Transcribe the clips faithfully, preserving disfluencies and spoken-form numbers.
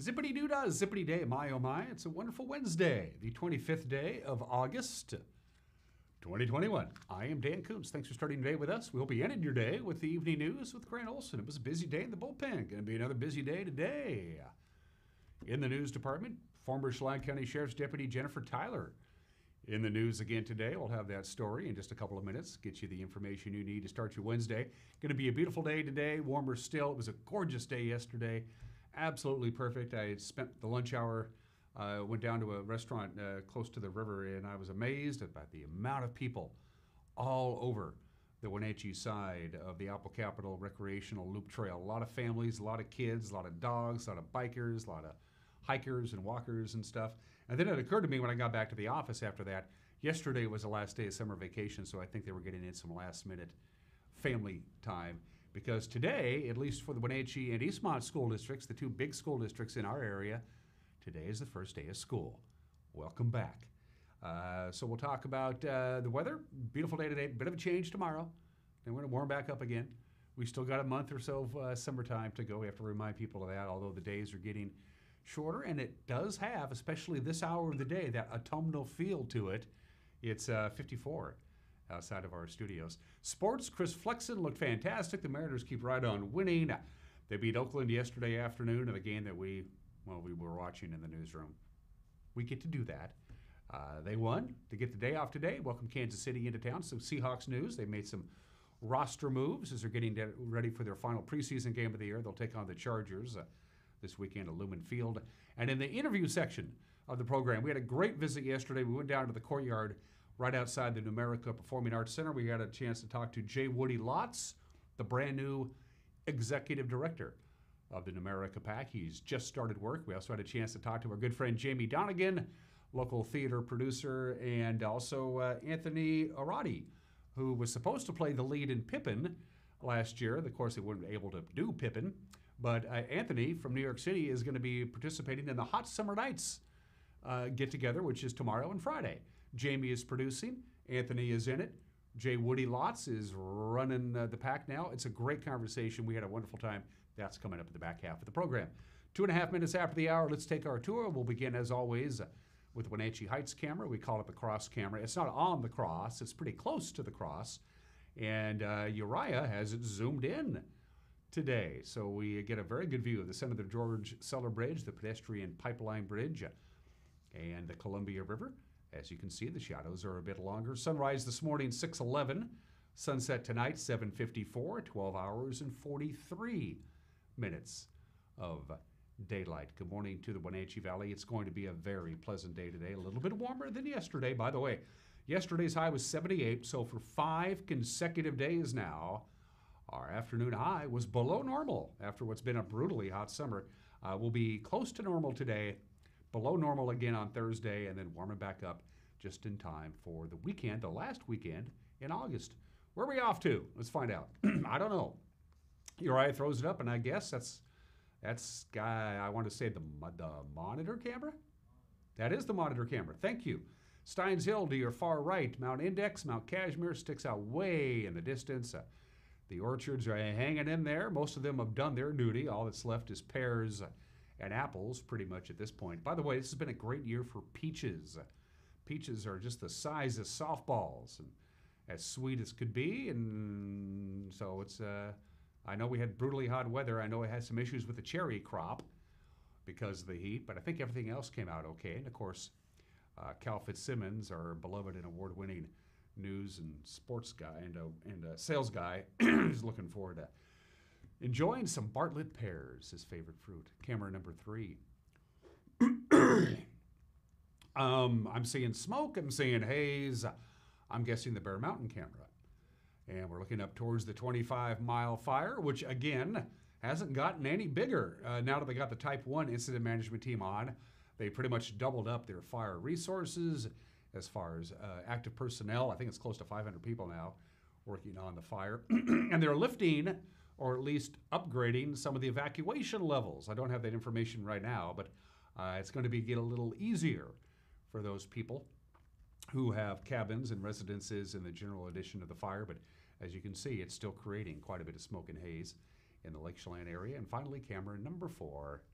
Zippity doo dah, zippity day, my oh my. It's a wonderful Wednesday, the twenty-fifth day of August, twenty twenty-one. I am Dan Kuntz. Thanks for starting today with us. We hope you ended your day with the evening news with Grant Olson. It was a busy day in the bullpen. Going to be another busy day today. In the news department, former Chelan County Sheriff's Deputy Jennifer Tyler. In the news again today, we'll have that story in just a couple of minutes. Get you the information you need to start your Wednesday. Going to be a beautiful day today, warmer still. It was a gorgeous day yesterday. Absolutely perfect. I spent the lunch hour, uh, went down to a restaurant uh, close to the river, and I was amazed about the amount of people all over the Wenatchee side of the Apple Capital Recreational Loop Trail. A lot of families, a lot of kids, a lot of dogs, a lot of bikers, a lot of hikers and walkers and stuff. And then it occurred to me when I got back to the office after that, yesterday was the last day of summer vacation, so I think they were getting in some last minute family time. Because today, at least for the Wenatchee and Eastmont school districts, the two big school districts in our area, today is the first day of school. Welcome back. Uh, so we'll talk about uh, the weather. Beautiful day today, bit of a change tomorrow. Then we're going to warm back up again. We still got a month or so of uh, summertime to go. We have to remind people of that, although the days are getting shorter. And it does have, especially this hour of the day, that autumnal feel to it. It's uh, fifty-four. Outside of our studios. Sports, Chris Flexen looked fantastic. The Mariners keep right on winning. They beat Oakland yesterday afternoon in a game that we, well, we were watching in the newsroom. We get to do that. Uh, they won to get the day off today. Welcome Kansas City into town. Some Seahawks news. They made some roster moves as they're getting ready for their final preseason game of the year. They'll take on the Chargers uh, this weekend at Lumen Field. And in the interview section of the program, we had a great visit yesterday. We went down to the courtyard right outside the Numerica Performing Arts Center. We had a chance to talk to J. Woody Lotz, the brand new executive director of the Numerica P A C. He's just started work. We also had a chance to talk to our good friend Jamie Donegan, local theater producer, and also uh, Anthony Leradi, who was supposed to play the lead in Pippin last year. Of course, they weren't able to do Pippin, but uh, Anthony from New York City is going to be participating in the Hot Summer Nights uh, get-together, which is tomorrow and Friday. Jamie is producing. Anthony is in it. J. Woody Lotz is running uh, the P A C now. It's a great conversation. We had a wonderful time. That's coming up at the back half of the program. Two and a half minutes after the hour, let's take our tour. We'll begin, as always, uh, with Wenatchee Heights camera. We call it the cross camera. It's not on the cross. It's pretty close to the cross. And uh, Uriah has it zoomed in today. So we get a very good view of the Senator George Seller Bridge, the pedestrian pipeline bridge, uh, and the Columbia River. As you can see, the shadows are a bit longer. Sunrise this morning, six eleven. Sunset tonight, seven fifty-four. twelve hours and forty-three minutes of daylight. Good morning to the Wenatchee Valley. It's going to be a very pleasant day today. A little bit warmer than yesterday. By the way, yesterday's high was seventy-eight. So for five consecutive days now, our afternoon high was below normal after what's been a brutally hot summer. Uh, we'll be close to normal today. Below normal again on Thursday, and then warming back up just in time for the weekend, the last weekend in August. Where are we off to? Let's find out. I don't know. Uriah throws it up, and I guess that's, that's guy, I want to say the, the monitor camera? That is the monitor camera. Thank you. Steins Hill to your far right. Mount Index, Mount Cashmere sticks out way in the distance. Uh, the orchards are hanging in there. Most of them have done their duty. All that's left is pears uh, and apples pretty much at this point. By the way, this has been a great year for peaches. Peaches are just the size of softballs and as sweet as could be. And so it's, uh, I know we had brutally hot weather. I know it had some issues with the cherry crop because of the heat, but I think everything else came out okay. And of course, uh, Cal Fitzsimmons, our beloved and award-winning news and sports guy and, uh, and uh, sales guy, is looking forward to enjoying some Bartlett pears, his favorite fruit. Camera number three. um, I'm seeing smoke. I'm seeing haze. I'm guessing the Bear Mountain camera. And we're looking up towards the twenty-five mile fire, which, again, hasn't gotten any bigger. Uh, now that they got the Type one incident management team on, they pretty much doubled up their fire resources as far as uh, active personnel. I think it's close to five hundred people now working on the fire. And they're lifting, or at least upgrading, some of the evacuation levels. I don't have that information right now, but uh, it's going to be get a little easier for those people who have cabins and residences in the general addition of the fire. But as you can see, it's still creating quite a bit of smoke and haze in the Lake Chelan area. And finally, camera number four.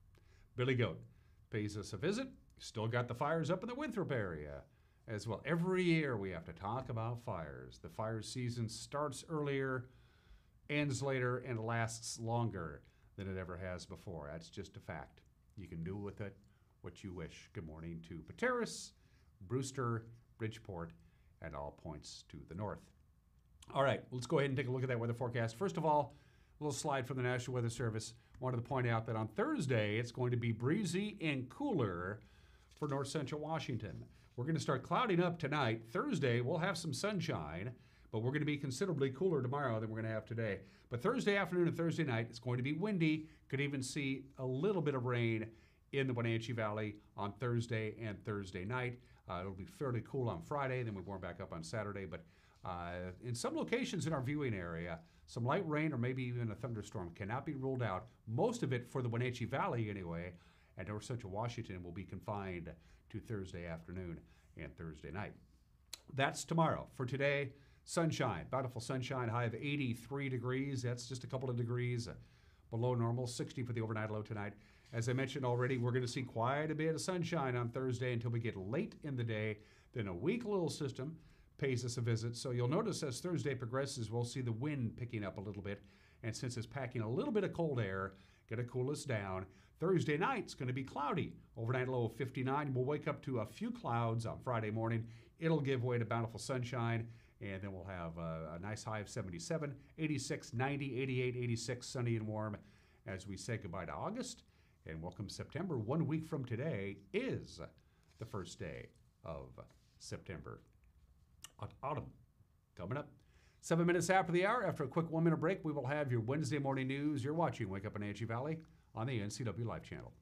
Billy Goat pays us a visit. Still got the fires up in the Winthrop area as well. Every year we have to talk about fires. The fire season starts earlier, ends later, and lasts longer than it ever has before. That's just a fact. You can do with it what you wish. Good morning to Pateros, Brewster, Bridgeport, and all points to the north. All right, let's go ahead and take a look at that weather forecast. First of all, a little slide from the National Weather Service. Wanted to point out that on Thursday, it's going to be breezy and cooler for north central Washington. We're going to start clouding up tonight. Thursday, we'll have some sunshine, but we're going to be considerably cooler tomorrow than we're going to have today. But Thursday afternoon and Thursday night, it's going to be windy. Could even see a little bit of rain in the Wenatchee Valley on Thursday and Thursday night. Uh, it'll be fairly cool on Friday, then we warm back up on Saturday. But uh, in some locations in our viewing area, some light rain or maybe even a thunderstorm cannot be ruled out. Most of it for the Wenatchee Valley anyway, and north central Washington will be confined to Thursday afternoon and Thursday night. That's tomorrow. For today, sunshine, bountiful sunshine, high of eighty-three degrees. That's just a couple of degrees below normal, sixty for the overnight low tonight. As I mentioned already, we're going to see quite a bit of sunshine on Thursday until we get late in the day. Then a weak little system pays us a visit. So you'll notice as Thursday progresses, we'll see the wind picking up a little bit. And since it's packing a little bit of cold air, going to cool us down. Thursday night's going to be cloudy. Overnight low of fifty-nine. We'll wake up to a few clouds on Friday morning. It'll give way to bountiful sunshine. And then we'll have a, a nice high of seventy-seven, eighty-six, ninety, eighty-eight, eighty-six, sunny and warm as we say goodbye to August and welcome September. One week from today is the first day of September. Autumn coming up. Seven minutes after the hour, after a quick one-minute break, we will have your Wednesday morning news. You're watching Wake Up Wenatchee Valley on the N C W Live channel.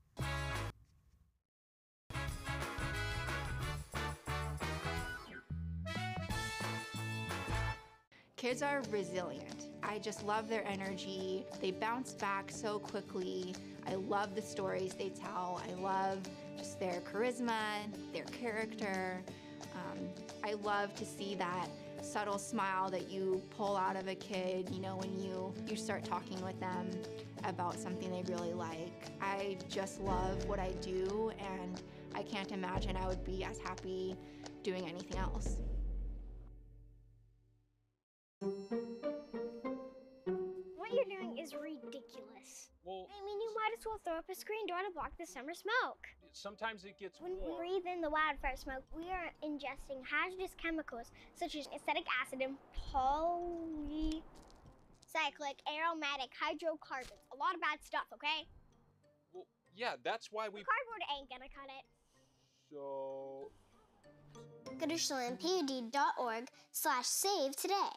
Kids are resilient. I just love their energy. They bounce back so quickly. I love the stories they tell. I love just their charisma, their character. Um, I love to see that subtle smile that you pull out of a kid, you know, when you, you start talking with them about something they really like. I just love what I do, and I can't imagine I would be as happy doing anything else. What you're doing is ridiculous. Well, I mean, you might as well throw up a screen door to block the summer smoke. sometimes it gets When we warm. breathe in the wildfire smoke, we are ingesting hazardous chemicals such as acetic acid and polycyclic aromatic hydrocarbons. A lot of bad stuff, okay? Well, yeah, that's why we. Cardboard ain't gonna cut it. So. Go to chelan p u d dot org slash save today.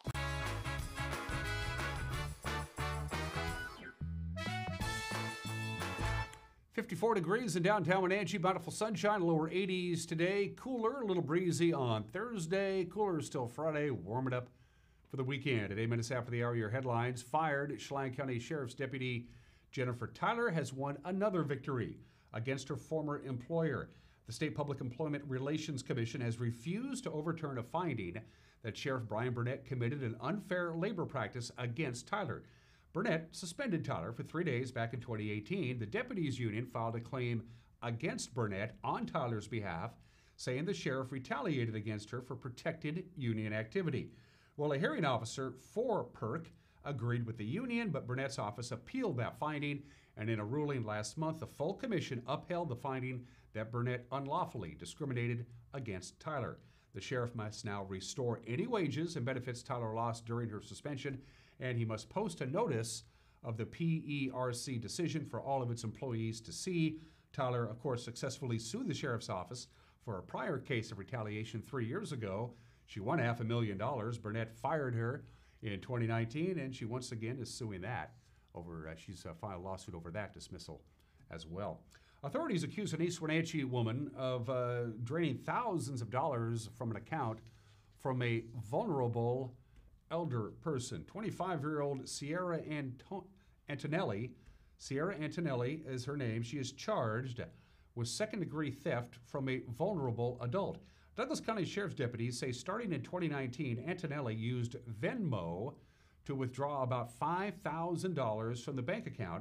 fifty-four degrees in downtown Wenatchee, bountiful sunshine, lower eighties today. Cooler, a little breezy on Thursday. Cooler still Friday, warm it up for the weekend. At eight minutes after the hour, your headlines. Fired Chelan County Sheriff's Deputy Jennifer Tyler has won another victory against her former employer. The State Public Employment Relations Commission has refused to overturn a finding that Sheriff Brian Burnett committed an unfair labor practice against Tyler. Burnett suspended Tyler for three days back in twenty eighteen. The deputies union filed a claim against Burnett on Tyler's behalf, saying the sheriff retaliated against her for protected union activity. Well, a hearing officer for P E R C agreed with the union, but Burnett's office appealed that finding, and in a ruling last month, the full commission upheld the finding that Burnett unlawfully discriminated against Tyler. The sheriff must now restore any wages and benefits Tyler lost during her suspension, and he must post a notice of the P E R C decision for all of its employees to see. Tyler, of course, successfully sued the sheriff's office for a prior case of retaliation three years ago. She won half a million dollars. Burnett fired her in twenty nineteen, and she once again is suing that over, uh, she's uh, filed a lawsuit over that dismissal as well. Authorities accuse an East Wenatchee woman of uh, draining thousands of dollars from an account from a vulnerable elder person. twenty-five-year-old Sierra Anto- Antonelli, Sierra Antonelli is her name. She is charged with second-degree theft from a vulnerable adult. Douglas County Sheriff's deputies say starting in twenty nineteen, Antonelli used Venmo to withdraw about five thousand dollars from the bank account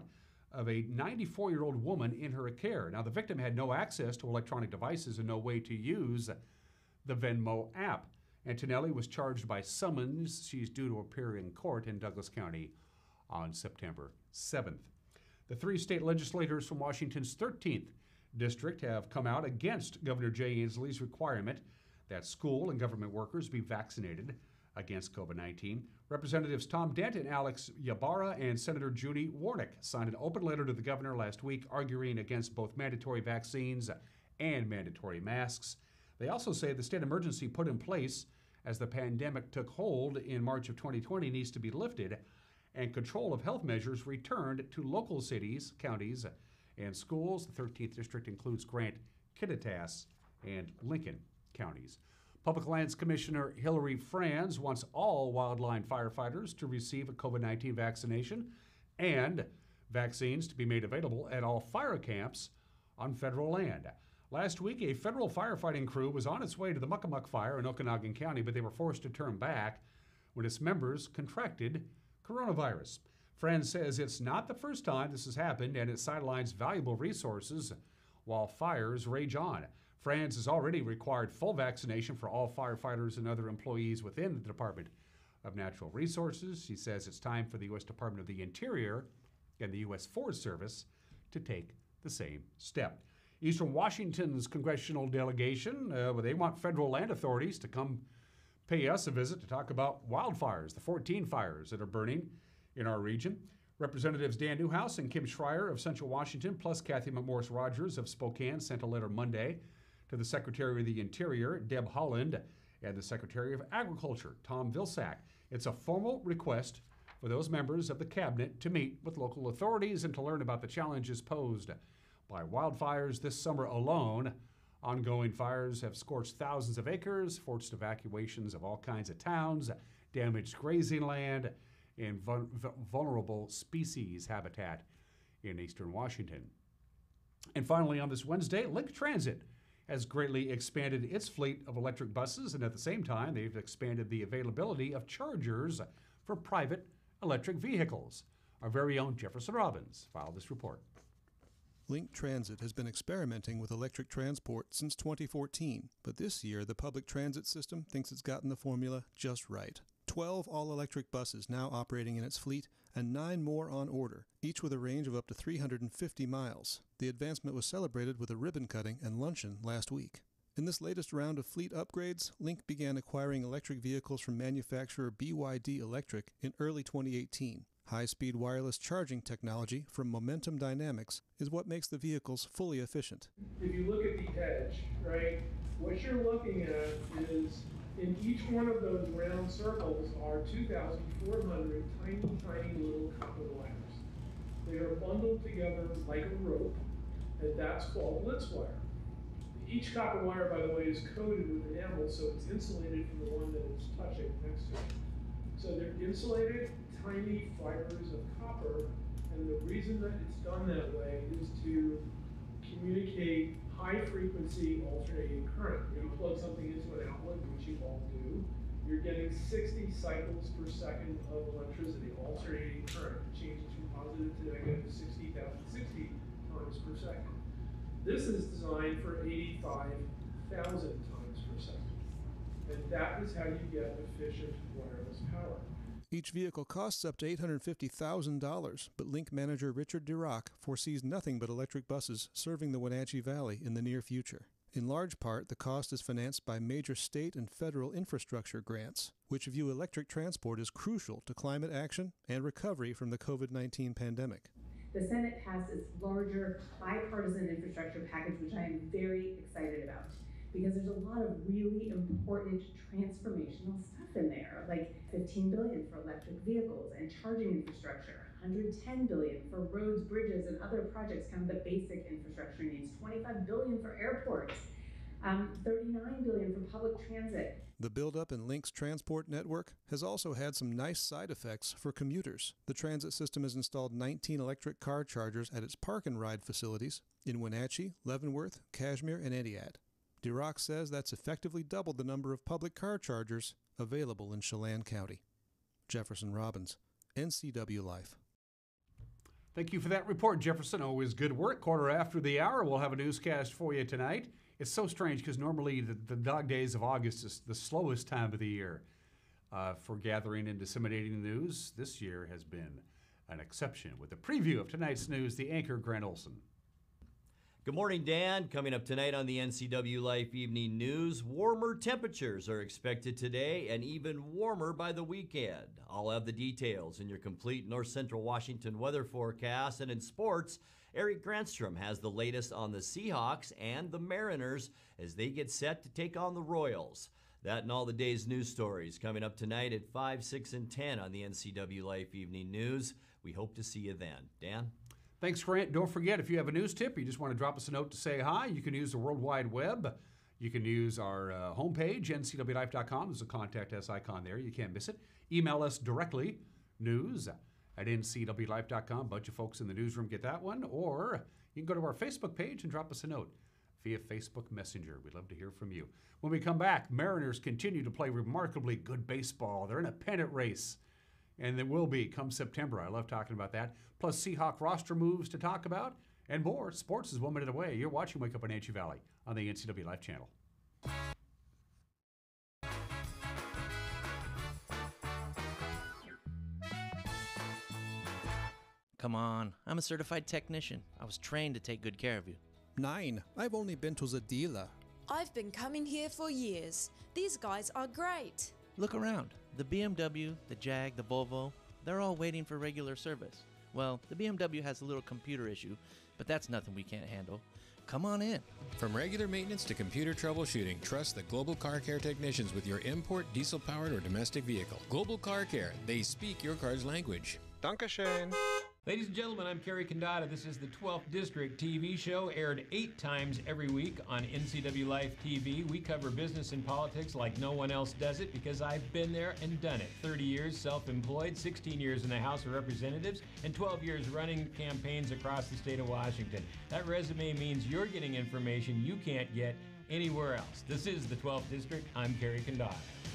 of a ninety-four-year-old woman in her care. Now, the victim had no access to electronic devices and no way to use the Venmo app. Antonelli was charged by summons. She's due to appear in court in Douglas County on September seventh. The three state legislators from Washington's thirteenth district have come out against Governor Jay Inslee's requirement that school and government workers be vaccinated against COVID nineteen. Representatives Tom Dent and Alex Ybarra and Senator Judy Warnick signed an open letter to the governor last week arguing against both mandatory vaccines and mandatory masks. They also say the state emergency put in place as the pandemic took hold in March of twenty twenty needs to be lifted and control of health measures returned to local cities, counties, and schools. The thirteenth district includes Grant, Kittitas, and Lincoln counties. Public Lands Commissioner Hillary Franz wants all wildland firefighters to receive a COVID nineteen vaccination and vaccines to be made available at all fire camps on federal land. Last week, a federal firefighting crew was on its way to the Muckamuck Fire in Okanogan County, but they were forced to turn back when its members contracted coronavirus. Franz says it's not the first time this has happened, and it sidelines valuable resources while fires rage on. Franz has already required full vaccination for all firefighters and other employees within the Department of Natural Resources. She says it's time for the U S Department of the Interior and the U S Forest Service to take the same step. Eastern Washington's congressional delegation, uh, well, they want federal land authorities to come pay us a visit to talk about wildfires, the fourteen fires that are burning in our region. Representatives Dan Newhouse and Kim Schreier of Central Washington, plus Kathy McMorris Rogers of Spokane, sent a letter Monday to the Secretary of the Interior, Deb Haaland, and the Secretary of Agriculture, Tom Vilsack. It's a formal request for those members of the cabinet to meet with local authorities and to learn about the challenges posed by wildfires this summer alone. Ongoing fires have scorched thousands of acres, forced evacuations of all kinds of towns, damaged grazing land, and vul- vulnerable species habitat in eastern Washington. And finally, on this Wednesday, Link Transit has greatly expanded its fleet of electric buses, and at the same time, they've expanded the availability of chargers for private electric vehicles. Our very own Jefferson Robbins filed this report. Link Transit has been experimenting with electric transport since twenty fourteen, but this year the public transit system thinks it's gotten the formula just right. twelve all-electric buses now operating in its fleet and nine more on order, each with a range of up to three hundred fifty miles. The advancement was celebrated with a ribbon cutting and luncheon last week. In this latest round of fleet upgrades, Link began acquiring electric vehicles from manufacturer B Y D Electric in early twenty eighteen. High-speed wireless charging technology from Momentum Dynamics is what makes the vehicles fully efficient. If you look at the edge, right, what you're looking at is in each one of those round circles are two thousand four hundred tiny, tiny little copper wires. They are bundled together like a rope, and that's called blitz wire. Each copper wire, by the way, is coated with enamel, so it's insulated from the one that it's touching next to it. So they're insulated, tiny fibers of copper, and the reason that it's done that way is to communicate high-frequency alternating current. When you plug something into an outlet, which you all do, you're getting sixty cycles per second of electricity, alternating current. It changes from positive to negative sixty thousand, sixty times per second. This is designed for eighty-five thousand times per second. And that is how you get efficient wireless power. Each vehicle costs up to eight hundred fifty thousand dollars, but Link manager Richard Dirac foresees nothing but electric buses serving the Wenatchee Valley in the near future. In large part, the cost is financed by major state and federal infrastructure grants, which view electric transport as crucial to climate action and recovery from the COVID nineteen pandemic. The Senate passed its larger bipartisan infrastructure package, which I am very excited about, because there's a lot of really important transformational stuff in there, like fifteen billion dollars for electric vehicles and charging infrastructure, one hundred ten billion dollars for roads, bridges, and other projects, kind of the basic infrastructure needs, twenty-five billion dollars for airports, um, thirty-nine billion dollars for public transit. The buildup in Link's transport network has also had some nice side effects for commuters. The transit system has installed nineteen electric car chargers at its park and ride facilities in Wenatchee, Leavenworth, Cashmere, and Entiat. Dirac says that's effectively doubled the number of public car chargers available in Chelan County. Jefferson Robbins, N C W Life. Thank you for that report, Jefferson. Always good work. Quarter after the hour, we'll have a newscast for you tonight. It's so strange because normally the, the dog days of August is the slowest time of the year uh, for gathering and disseminating news. This year has been an exception. With a preview of tonight's news, the anchor, Grant Olson. Good morning, Dan. Coming up tonight on the N C W Life Evening News, warmer temperatures are expected today and even warmer by the weekend. I'll have the details in your complete North Central Washington weather forecast. And in sports, Eric Grantstrom has the latest on the Seahawks and the Mariners as they get set to take on the Royals. That and all the day's news stories coming up tonight at five, six, and ten on the N C W Life Evening News. We hope to see you then. Dan? Thanks, Grant. Don't forget, if you have a news tip, you just want to drop us a note to say hi, you can use the World Wide Web. You can use our uh, homepage, N C W life dot com. There's a contact us icon there. You can't miss it. Email us directly, news at N C W life dot com. A bunch of folks in the newsroom get that one. Or you can go to our Facebook page and drop us a note via Facebook Messenger. We'd love to hear from you. When we come back, Mariners continue to play remarkably good baseball. They're in a pennant race. And there will be come September. I love talking about that. Plus Seahawk roster moves to talk about and more. Sports is one minute away. You're watching Wake Up on Anchi Valley on the N C W Life channel. Come on, I'm a certified technician. I was trained to take good care of you. Nine. I've only been to the dealer. I've been coming here for years. These guys are great. Look around. The B M W, the Jag, the Volvo, they're all waiting for regular service. Well, the B M W has a little computer issue, but that's nothing we can't handle. Come on in. From regular maintenance to computer troubleshooting, trust the Global Car Care technicians with your import, diesel-powered, or domestic vehicle. Global Car Care. They speak your car's language. Dankeschön. Ladies and gentlemen, I'm Kerry Condada. This is the twelfth District T V show, aired eight times every week on N C W Life T V. We cover business and politics like no one else does it because I've been there and done it. thirty years self-employed, sixteen years in the House of Representatives, and twelve years running campaigns across the state of Washington. That resume means you're getting information you can't get anywhere else. This is the twelfth District. I'm Kerry Condada.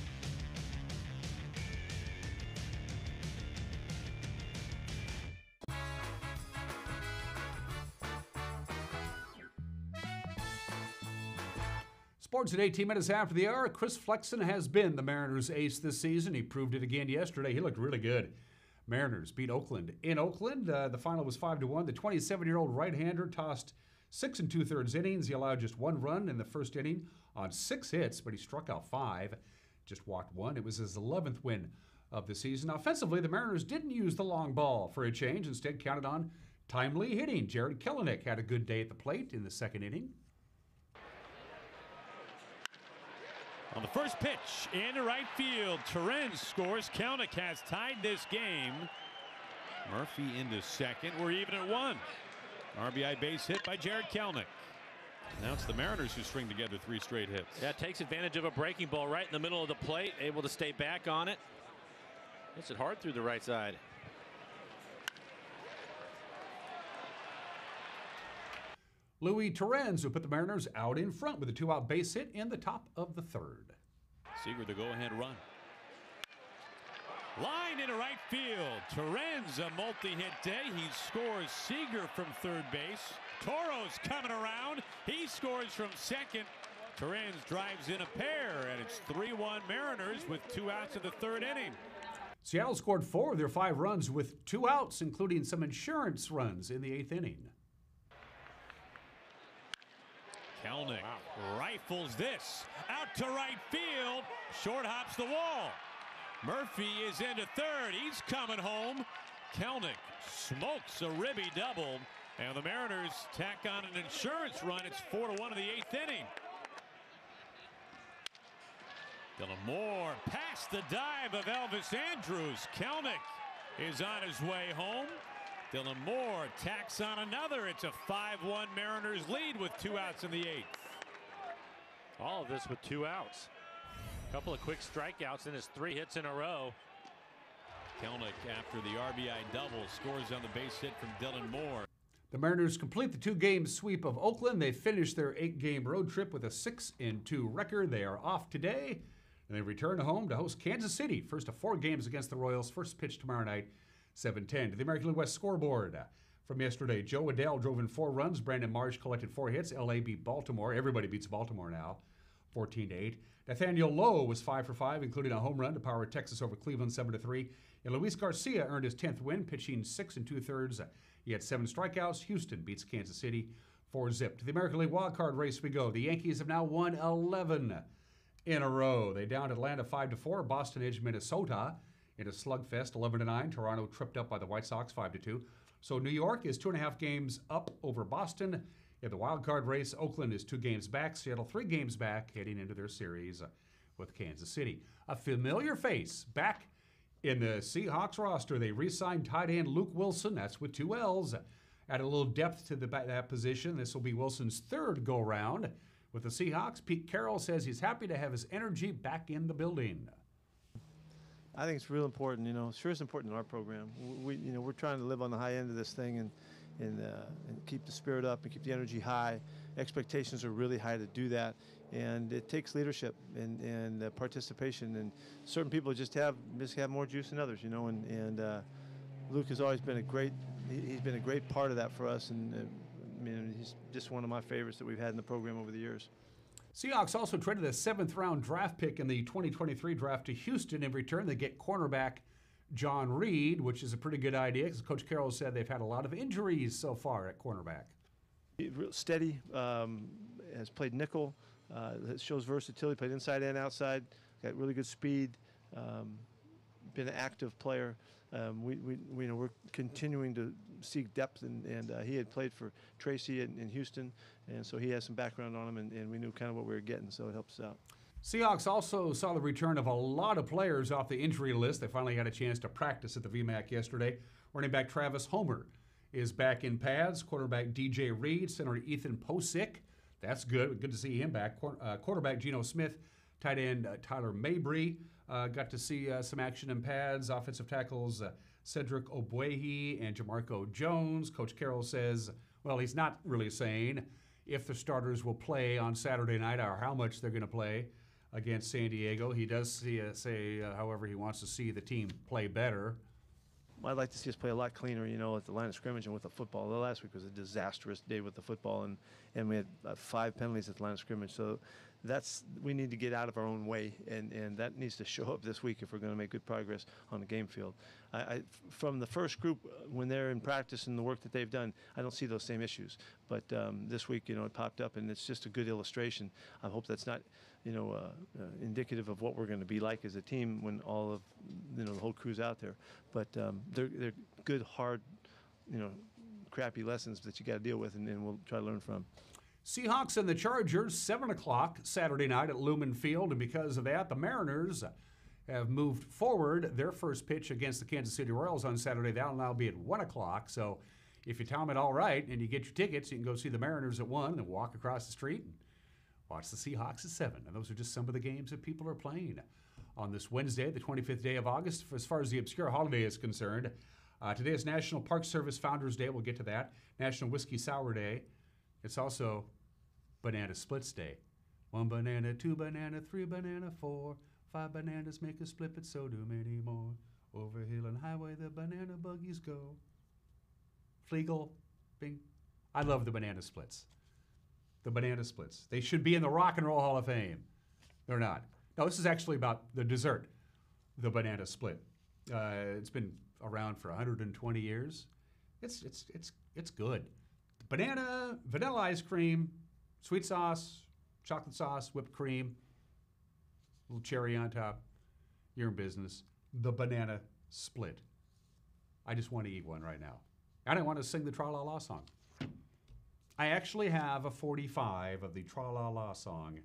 Sports at eighteen minutes after the hour. Chris Flexen has been the Mariners' ace this season. He proved it again yesterday. He looked really good. Mariners beat Oakland. In Oakland, uh, the final was five to one. The twenty-seven-year-old right-hander tossed six and two-thirds innings. He allowed just one run in the first inning on six hits, but he struck out five, just walked one. It was his eleventh win of the season. Offensively, the Mariners didn't use the long ball for a change. Instead, counted on timely hitting. Jared Kelenic had a good day at the plate in the second inning. On the first pitch, into right field, Terens scores. Kelenic has tied this game. Murphy into second. We're even at one. R B I base hit by Jared Kelenic. Now it's the Mariners who string together three straight hits. Yeah, takes advantage of a breaking ball right in the middle of the plate, able to stay back on it. Hits it hard through the right side. Louis Terens, who put the Mariners out in front with a two-out base hit in the top of the third. Seager the go-ahead run. Line into right field. Terens a multi-hit day. He scores. Seager from third base. Toro's coming around. He scores from second. Terens drives in a pair, and it's three one Mariners with two outs in the third inning. Seattle scored four of their five runs with two outs, including some insurance runs in the eighth inning. Kelenic rifles this out to right field. Short hops the wall. Murphy is into third. He's coming home. Kelenic smokes a ribby double, and the Mariners tack on an insurance run. It's four to one in the eighth inning. Dylan Moore past the dive of Elvis Andrus. Kelenic is on his way home. Dylan Moore tacks on another. It's a five one Mariners lead with two outs in the eighth. All of this with two outs. A couple of quick strikeouts and his three hits in a row. Kelenic, after the R B I double, scores on the base hit from Dylan Moore. The Mariners complete the two-game sweep of Oakland. They finish their eight-game road trip with a six and two record. They are off today, and they return home to host Kansas City. First of four games against the Royals. First pitch tomorrow night, seven ten. To the American League West scoreboard. from yesterday. Joe Adell drove in four runs. Brandon Marsh collected four hits. L A beat Baltimore. Everybody beats Baltimore now, fourteen to eight. Nathaniel Lowe was five for five, including a home run to power Texas over Cleveland seven to three. And Luis Garcia earned his tenth win, pitching six and two-thirds. He had seven strikeouts. Houston beats Kansas City four zip. To the American League wildcard race we go. The Yankees have now won eleven in a row. They downed Atlanta five to four. Boston edged Minnesota in a slugfest eleven to nine. Toronto tripped up by the White Sox five to two. So New York is two and a half games up over Boston. In the wild card race, Oakland is two games back. Seattle three games back, heading into their series with Kansas City. A familiar face back in the Seahawks roster. They re-signed tight end Luke Wilson. That's with two L's. Add a little depth to the, that position. This will be Wilson's third go-round with the Seahawks. Pete Carroll says he's happy to have his energy back in the building. I think it's real important. You know, sure it's important in our program. We, you know, we're trying to live on the high end of this thing and and, uh, and keep the spirit up and keep the energy high. Expectations are really high to do that, and it takes leadership and and uh, participation. And certain people just have just have more juice than others. You know, and and uh, Luke has always been a great. He, he's been a great part of that for us, and uh, I mean, he's just one of my favorites that we've had in the program over the years. Seahawks also traded a seventh-round draft pick in the twenty twenty-three draft to Houston. In return, they get cornerback John Reed, which is a pretty good idea because Coach Carroll said they've had a lot of injuries so far at cornerback. Real steady, um, has played nickel, uh, shows versatility, played inside and outside, got really good speed, um, been an active player. Um, we, we, we, you know, we're continuing to seek depth, and, and uh, he had played for Tracy in, in Houston, and so he has some background on him, and, and we knew kind of what we were getting, so it helps us out. Seahawks also saw the return of a lot of players off the injury list. They finally had a chance to practice at the V MAC yesterday. Running back Travis Homer is back in pads. Quarterback D J Reed, center Ethan Posick. That's good. Good to see him back. Qu- uh, quarterback Geno Smith, tight end uh, Tyler Mabry. Uh, got to see uh, some action in pads. Offensive tackles uh, Cedric Obuehi and Jamarco Jones. Coach Carroll says, well, he's not really saying if the starters will play on Saturday night or how much they're going to play against San Diego. He does see, uh, say, uh, however, he wants to see the team play better. Well, I'd like to see us play a lot cleaner, you know, at the line of scrimmage and with the football. The last week was a disastrous day with the football, and, and we had uh, five penalties at the line of scrimmage. So that's we need to get out of our own way, and, and that needs to show up this week if we're going to make good progress on the game field. I, I, from the first group, when they're in practice and the work that they've done, I don't see those same issues. But um, this week, you know, it popped up, and it's just a good illustration. I hope that's not, you know, uh, uh, indicative of what we're going to be like as a team when all of, you know, the whole crew's out there. But um, they're they're good, hard, you know, crappy lessons that you got to deal with, and, and we'll try to learn from. Seahawks and the Chargers, seven o'clock Saturday night at Lumen Field, and because of that, the Mariners have moved forward their first pitch against the Kansas City Royals on Saturday. That'll now be at one o'clock. So if you time it all right and you get your tickets, you can go see the Mariners at one and then walk across the street and watch the Seahawks at seven. And those are just some of the games that people are playing on this Wednesday, the twenty-fifth day of August. As far as the obscure holiday is concerned, uh, today is National Park Service Founders Day. We'll get to that. National Whiskey Sour Day. It's also Banana Splits Day. One banana, two banana, three banana, four. Five bananas make a split, but so do many more. Over hill and highway, the banana buggies go. Fleagle, bing. I love the banana splits. The banana splits. They should be in the Rock and Roll Hall of Fame. They're not. No, this is actually about the dessert, the banana split. Uh, it's been around for one hundred twenty years. It's it's it's it's good. Banana, vanilla ice cream, sweet sauce, chocolate sauce, whipped cream, little cherry on top. You're in business. The banana split. I just want to eat one right now. I don't want to sing the Tra-La-La song. I actually have a forty-five of the Tra-La-La song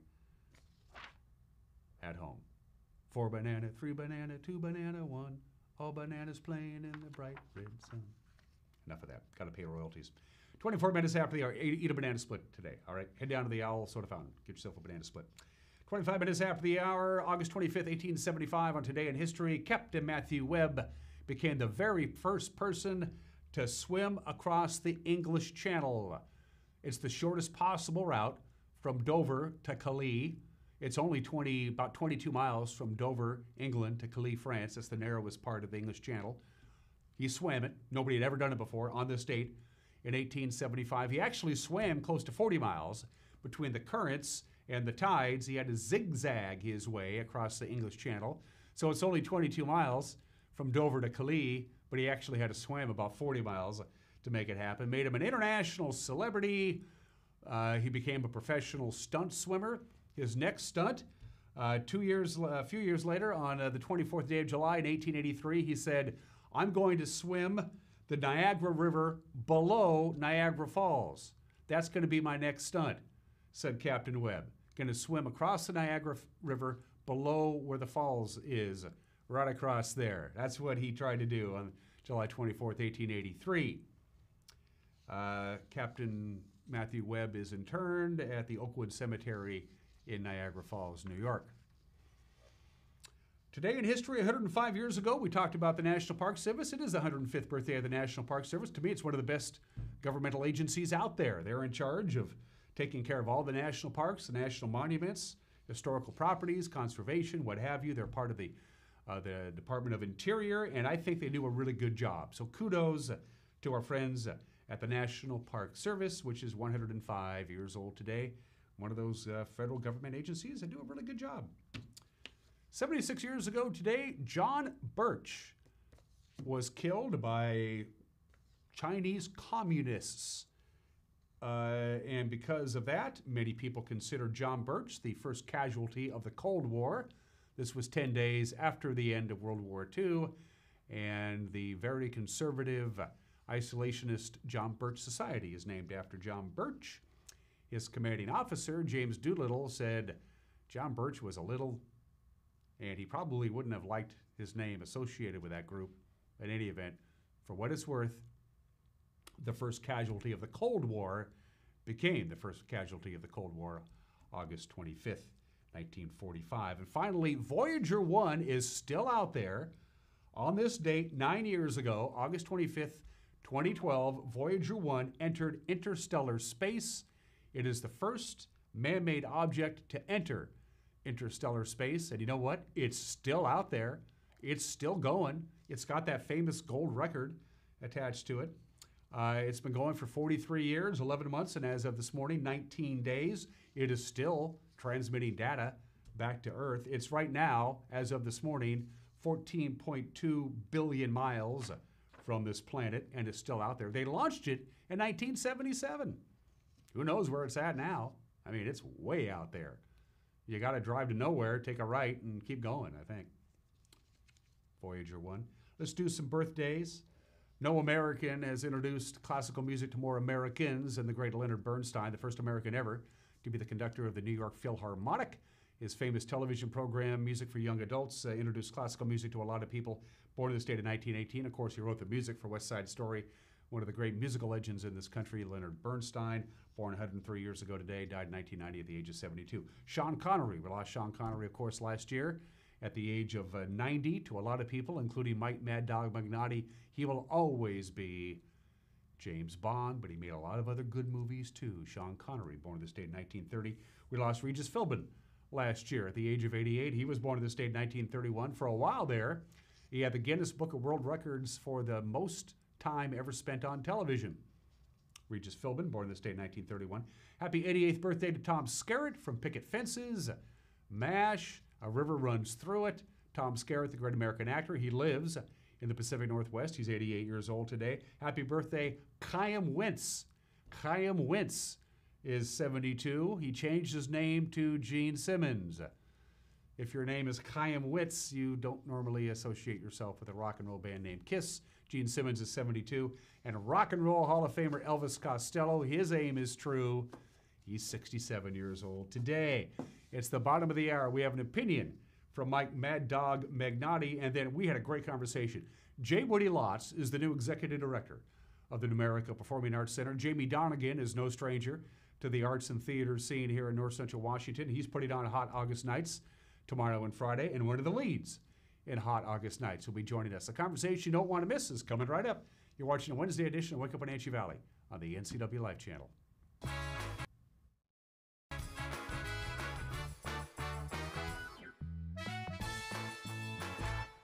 at home. Four banana, three banana, two banana, one. All bananas playing in the bright red sun. Enough of that. Got to pay royalties. twenty-four minutes after the hour, eat, eat a banana split today, all right? Head down to the Owl Soda Fountain. Get yourself a banana split. twenty-five minutes after the hour, August twenty-fifth, eighteen seventy-five, on Today in History, Captain Matthew Webb became the very first person to swim across the English Channel. It's the shortest possible route from Dover to Calais. It's only twenty, about twenty-two miles from Dover, England, to Calais, France. That's the narrowest part of the English Channel. He swam it. Nobody had ever done it before on this date. in eighteen seventy-five. He actually swam close to forty miles between the currents and the tides. He had to zigzag his way across the English Channel. So it's only twenty-two miles from Dover to Calais, but he actually had to swim about forty miles to make it happen. Made him an international celebrity. Uh, he became a professional stunt swimmer. His next stunt, uh, two years, a few years later, on uh, the twenty-fourth day of July in eighteen eighty-three, he said, "I'm going to swim the Niagara River below Niagara Falls. That's going to be my next stunt," said Captain Webb. Going to swim across the Niagara River below where the falls is, right across there. That's what he tried to do on July twenty-fourth, eighteen eighty-three. Uh, Captain Matthew Webb is interned at the Oakwood Cemetery in Niagara Falls, New York. Today in history, one hundred five years ago, we talked about the National Park Service. It is the one hundred fifth birthday of the National Park Service. To me, it's one of the best governmental agencies out there. They're in charge of taking care of all the national parks, the national monuments, historical properties, conservation, what have you. They're part of the, uh, the Department of Interior, and I think they do a really good job. So kudos to our friends at the National Park Service, which is one hundred five years old today. One of those uh, federal government agencies that do a really good job. seventy-six years ago today, John Birch was killed by Chinese communists. Uh, and because of that, many people consider John Birch the first casualty of the Cold War. This was ten days after the end of World War Two, and the very conservative isolationist John Birch Society is named after John Birch. His commanding officer, James Doolittle, said John Birch was a little, and he probably wouldn't have liked his name associated with that group. In any event, for what it's worth, the first casualty of the Cold War became the first casualty of the Cold War, August twenty-fifth, nineteen forty-five. And finally, Voyager one is still out there. On this date, nine years ago, August twenty-fifth, twenty twelve, Voyager one entered interstellar space. It is the first man-made object to enter interstellar space. And you know what? It's still out there. It's still going. It's got that famous gold record attached to it. Uh, it's been going for forty-three years, eleven months, and as of this morning, nineteen days. It is still transmitting data back to Earth. It's right now, as of this morning, fourteen point two billion miles from this planet, and it's still out there. They launched it in nineteen seventy-seven. Who knows where it's at now? I mean, it's way out there. You got to drive to nowhere, take a right, and keep going, I think. Voyager one. Let's do some birthdays. No American has introduced classical music to more Americans than the great Leonard Bernstein, the first American ever to be the conductor of the New York Philharmonic. His famous television program, Music for Young Adults, uh, introduced classical music to a lot of people. Born in the state of nineteen eighteen, of course, he wrote the music for West Side Story. One of the great musical legends in this country, Leonard Bernstein, born one hundred three years ago today, died in nineteen ninety at the age of seventy-two. Sean Connery, we lost Sean Connery, of course, last year at the age of uh, ninety. To a lot of people, including Mike Mad Dog Magnotti, he will always be James Bond, but he made a lot of other good movies too. Sean Connery, born in the state in nineteen thirty. We lost Regis Philbin last year at the age of eighty-eight. He was born in the state in nineteen thirty-one. For a while there, he had the Guinness Book of World Records for the most time ever spent on television. Regis Philbin, born in the state in nineteen thirty-one. Happy eighty-eighth birthday to Tom Skerritt from Picket Fences, MASH, A River Runs Through It. Tom Skerritt, the great American actor, he lives in the Pacific Northwest. He's eighty-eight years old today. Happy birthday, Chaim Wentz. Chaim Wentz is seventy-two. He changed his name to Gene Simmons. If your name is Chaim Wentz, you don't normally associate yourself with a rock and roll band named Kiss. Gene Simmons is seventy-two. And Rock and Roll Hall of Famer Elvis Costello, his aim is true. He's sixty-seven years old today. It's the bottom of the hour. We have an opinion from Mike Mad Dog Magnotti, and then we had a great conversation. J. Woody Lotz is the new executive director of the Numerica Performing Arts Center. Jamie Donegan is no stranger to the arts and theater scene here in North Central Washington. He's putting on Hot August Nights tomorrow and Friday, and one of the leads in Hot August Nights will be joining us. A conversation you don't want to miss is coming right up. You're watching a Wednesday edition of Wake Up Wenatchee Valley on the N C W Life Channel.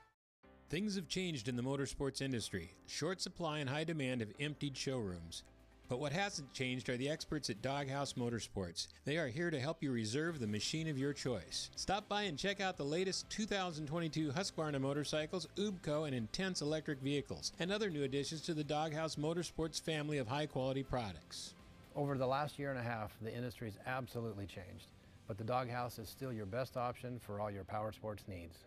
Things have changed in the motorsports industry. Short supply and high demand have emptied showrooms. But what hasn't changed are the experts at Doghouse Motorsports. They are here to help you reserve the machine of your choice. Stop by and check out the latest two thousand twenty-two Husqvarna motorcycles, Ubco, and Intense electric vehicles, and other new additions to the Doghouse Motorsports family of high-quality products. Over the last year and a half, the industry's absolutely changed, but the Doghouse is still your best option for all your power sports needs.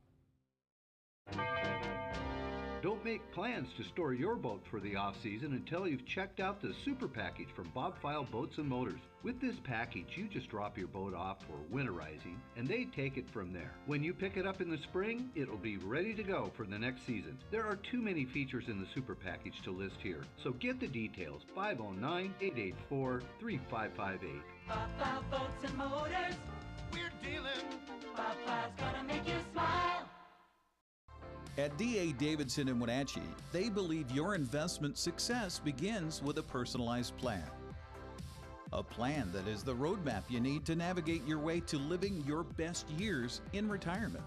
Don't make plans to store your boat for the off-season until you've checked out the Super Package from Bob File Boats and Motors. With this package, you just drop your boat off for winterizing, and they take it from there. When you pick it up in the spring, it'll be ready to go for the next season. There are too many features in the Super Package to list here, so get the details. five oh nine, eight eight four, three five five eight. Bob File Boats and Motors, we're dealing. Bob File's gonna make you smile. At D A Davidson in Wenatchee, they believe your investment success begins with a personalized plan. A plan that is the roadmap you need to navigate your way to living your best years in retirement.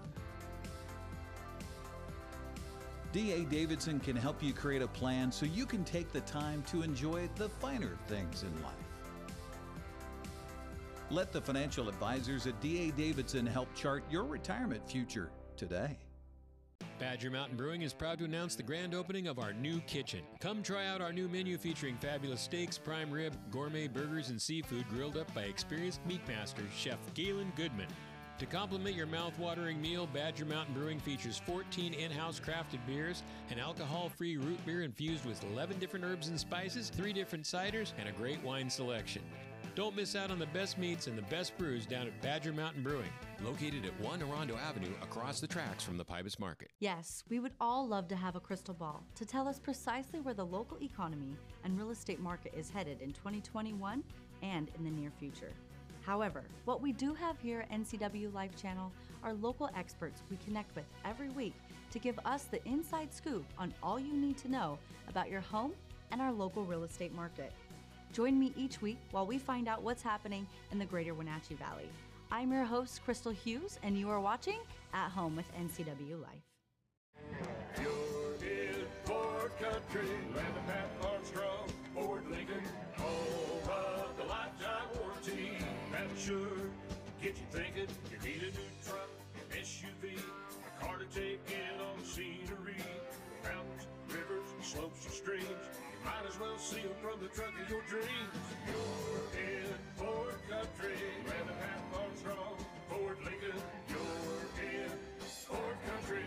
D A Davidson can help you create a plan so you can take the time to enjoy the finer things in life. Let the financial advisors at D A Davidson help chart your retirement future today. Badger Mountain Brewing is proud to announce the grand opening of our new kitchen. Come try out our new menu featuring fabulous steaks, prime rib, gourmet burgers, and seafood grilled up by experienced meat master Chef Galen Goodman. To complement your mouth-watering meal, Badger Mountain Brewing features fourteen in-house crafted beers, an alcohol-free root beer infused with eleven different herbs and spices, three different ciders, and a great wine selection. Don't miss out on the best meats and the best brews down at Badger Mountain Brewing. Located at one Orondo Avenue across the tracks from the Pybus Market. Yes, we would all love to have a crystal ball to tell us precisely where the local economy and real estate market is headed in twenty twenty-one and in the near future. However, what we do have here at N C W Life Channel are local experts we connect with every week to give us the inside scoop on all you need to know about your home and our local real estate market. Join me each week while we find out what's happening in the greater Wenatchee Valley. I'm your host, Crystal Hughes, and you are watching At Home with N C W Life. You're in Ford Country, land of Pat Armstrong, Ford Lincoln, home of the lifetime warranty. That'll sure get you thinking you need a new truck, an S U V, a car to take in on scenery, mountains, rivers, slopes, and streams. Might as well see them from the truck of your dreams. You're in Ford Country, land of Pat Armstrong, Ford Lincoln. You're in Ford Country.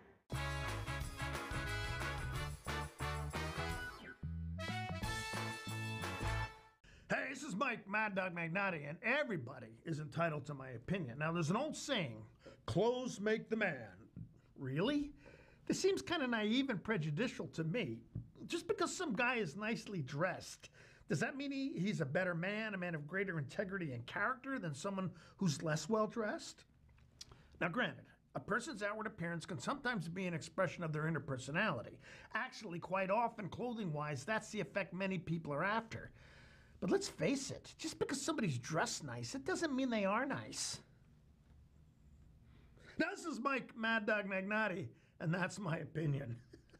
Hey, this is Mike, Mad Dog Magnotti, and everybody is entitled to my opinion. Now, there's an old saying, clothes make the man. Really? This seems kind of naive and prejudicial to me. Just because some guy is nicely dressed, does that mean he, he's a better man, a man of greater integrity and character than someone who's less well dressed? Now, granted, a person's outward appearance can sometimes be an expression of their inner personality. Actually, quite often, clothing-wise, that's the effect many people are after. But let's face it, just because somebody's dressed nice, it doesn't mean they are nice. Now, this is Mike, Mad Dog Magnotti, and that's my opinion.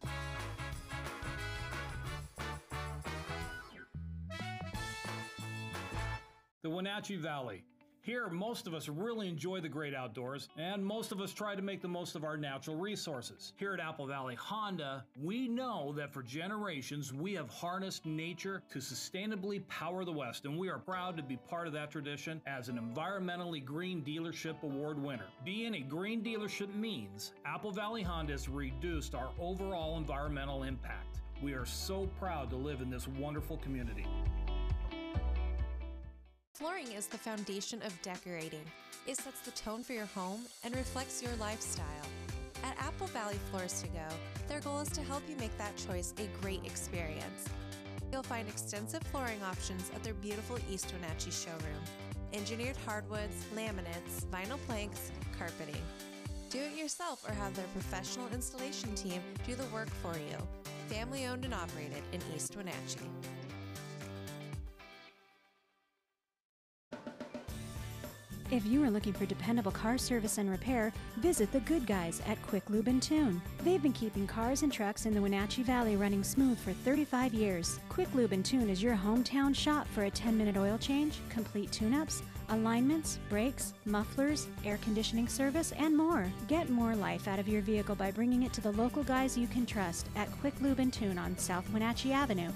The Wenatchee Valley. Here, most of us really enjoy the great outdoors, and most of us try to make the most of our natural resources. Here at Apple Valley Honda, we know that for generations, we have harnessed nature to sustainably power the West, and we are proud to be part of that tradition as an environmentally green dealership award winner. Being a green dealership means Apple Valley Honda has reduced our overall environmental impact. We are so proud to live in this wonderful community. Flooring is the foundation of decorating. It sets the tone for your home and reflects your lifestyle. At Apple Valley Floors to Go, their goal is to help you make that choice a great experience. You'll find extensive flooring options at their beautiful East Wenatchee showroom. Engineered hardwoods, laminates, vinyl planks, carpeting. Do it yourself or have their professional installation team do the work for you. Family owned and operated in East Wenatchee. If you are looking for dependable car service and repair, visit the good guys at Quick Lube and Tune. They've been keeping cars and trucks in the Wenatchee Valley running smooth for thirty-five years. Quick Lube and Tune is your hometown shop for a ten minute oil change, complete tune-ups, alignments, brakes, mufflers, air conditioning service, and more. Get more life out of your vehicle by bringing it to the local guys you can trust at Quick Lube and Tune on South Wenatchee Avenue.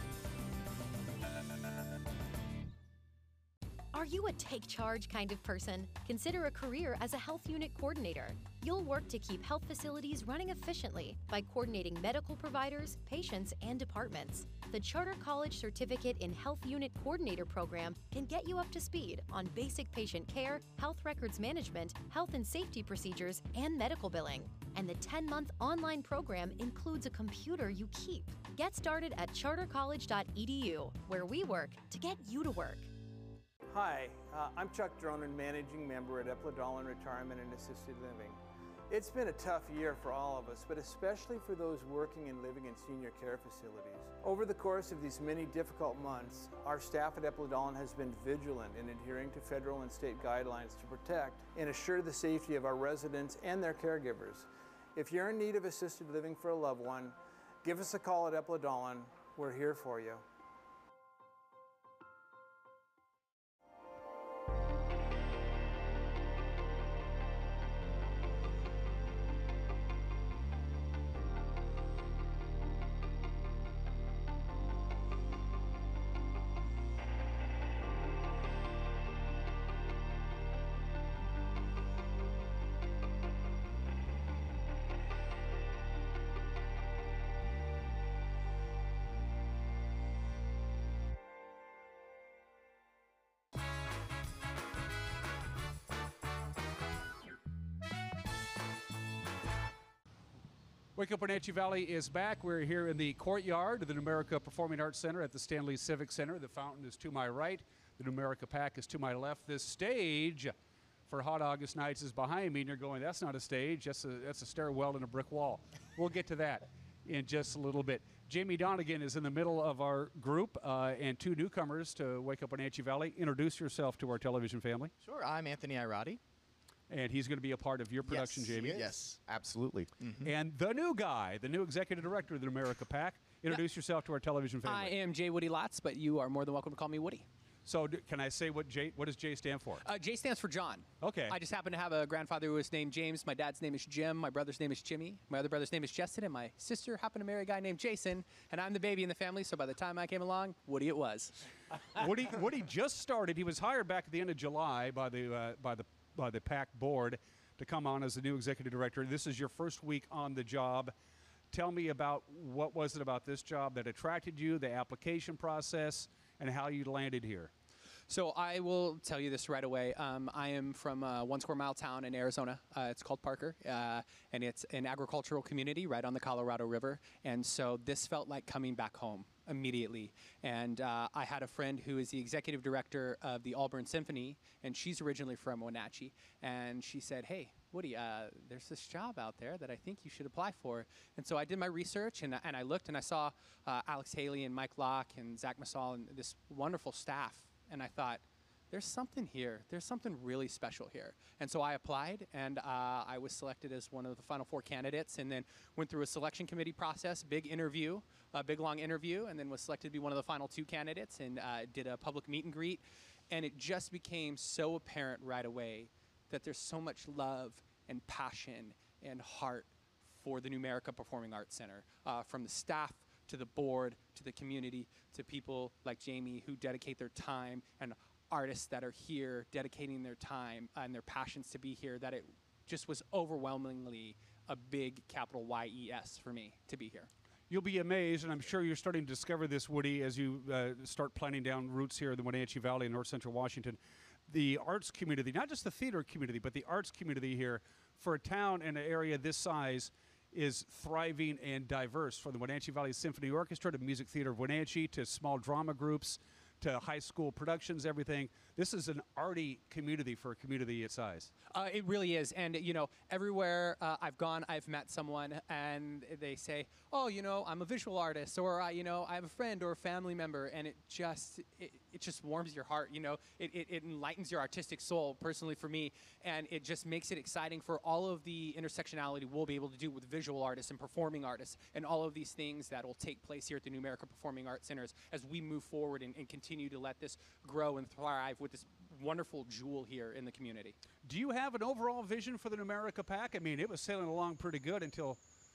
Are you a take charge kind of person? Consider a career as a health unit coordinator. You'll work to keep health facilities running efficiently by coordinating medical providers, patients, and departments. The Charter College Certificate in Health Unit Coordinator program can get you up to speed on basic patient care, health records management, health and safety procedures, and medical billing. And the ten month online program includes a computer you keep. Get started at charter college dot e d u, where we work to get you to work. Hi, uh, I'm Chuck Dronan, Managing Member at Eplodolin Retirement and Assisted Living. It's been a tough year for all of us, but especially for those working and living in senior care facilities. Over the course of these many difficult months, our staff at Eplodolin has been vigilant in adhering to federal and state guidelines to protect and assure the safety of our residents and their caregivers. If you're in need of assisted living for a loved one, give us a call at Eplodolin. We're here for you. Wake Up Wenatchee Valley is back. We're here in the courtyard of the Numerica Performing Arts Center at the Stanley Civic Center. The fountain is to my right. The Numerica P A C is to my left. This stage for Hot August Nights is behind me, and you're going, that's not a stage. That's a, that's a stairwell and a brick wall. We'll get to that in just a little bit. Jamie Donegan is in the middle of our group, uh, and two newcomers to Wake Up Wenatchee Valley. Introduce yourself to our television family. Sure, I'm Anthony Leradi. And he's going to be a part of your production, yes, Jamie. Yes, absolutely. Mm-hmm. And the new guy, the new executive director of the Numerica P A C. Introduce yeah. yourself to our television family. I am J. Woody Lotz, but you are more than welcome to call me Woody. So d can I say what J, what does J stand for? Uh, J stands for John. Okay. I just happen to have a grandfather who was named James. My dad's name is Jim. My brother's name is Jimmy. My other brother's name is Justin. And my sister happened to marry a guy named Jason. And I'm the baby in the family, so by the time I came along, Woody it was. Woody, Woody just started. He was hired back at the end of July by the, uh, by the, by the P A C board to come on as the new executive director. This is your first week on the job. Tell me about what was it about this job that attracted you, the application process, and how you landed here. So I will tell you this right away. Um, I am from a one square mile town in Arizona. Uh, it's called Parker, uh, and it's an agricultural community right on the Colorado River. And so this felt like coming back home immediately. And uh, I had a friend who is the executive director of the Auburn Symphony, and she's originally from Wenatchee. And she said, hey, Woody, uh, there's this job out there that I think you should apply for. And so I did my research, and, and I looked, and I saw uh, Alex Haley and Mike Locke and Zach Massal and this wonderful staff. And I thought, there's something here. There's something really special here. And so I applied, and uh, I was selected as one of the final four candidates, and then went through a selection committee process, big interview, a big long interview, and then was selected to be one of the final two candidates, and uh, did a public meet and greet. And it just became so apparent right away that there's so much love and passion and heart for the Numerica Performing Arts Center, uh, from the staff to the board to the community to people like Jamie who dedicate their time, and artists that are here dedicating their time and their passions to be here, that it just was overwhelmingly a big capital Y E S for me to be here. You'll be amazed, and I'm sure you're starting to discover this, Woody, as you uh, start planning down routes here in the Wenatchee Valley in north central Washington. The arts community, not just the theater community, but the arts community here, for a town and an area this size, is thriving and diverse. From the Wenatchee Valley Symphony Orchestra to Music Theater of Wenatchee to small drama groups to high school productions, everything. This is an arty community for a community its size. Uh, it really is. And, you know, everywhere uh, I've gone, I've met someone and they say, oh, you know, I'm a visual artist, or, I, you know, I have a friend or a family member. And it just, it, it just warms your heart, you know, it, it, it enlightens your artistic soul, personally for me. And it just makes it exciting for all of the intersectionality we'll be able to do with visual artists and performing artists and all of these things that will take place here at the Numerica Performing Arts Centers as we move forward and, and continue to let this grow and thrive with this wonderful jewel here in the community. Do you have an overall vision for the Numerica PAC? I mean, it was sailing along pretty good until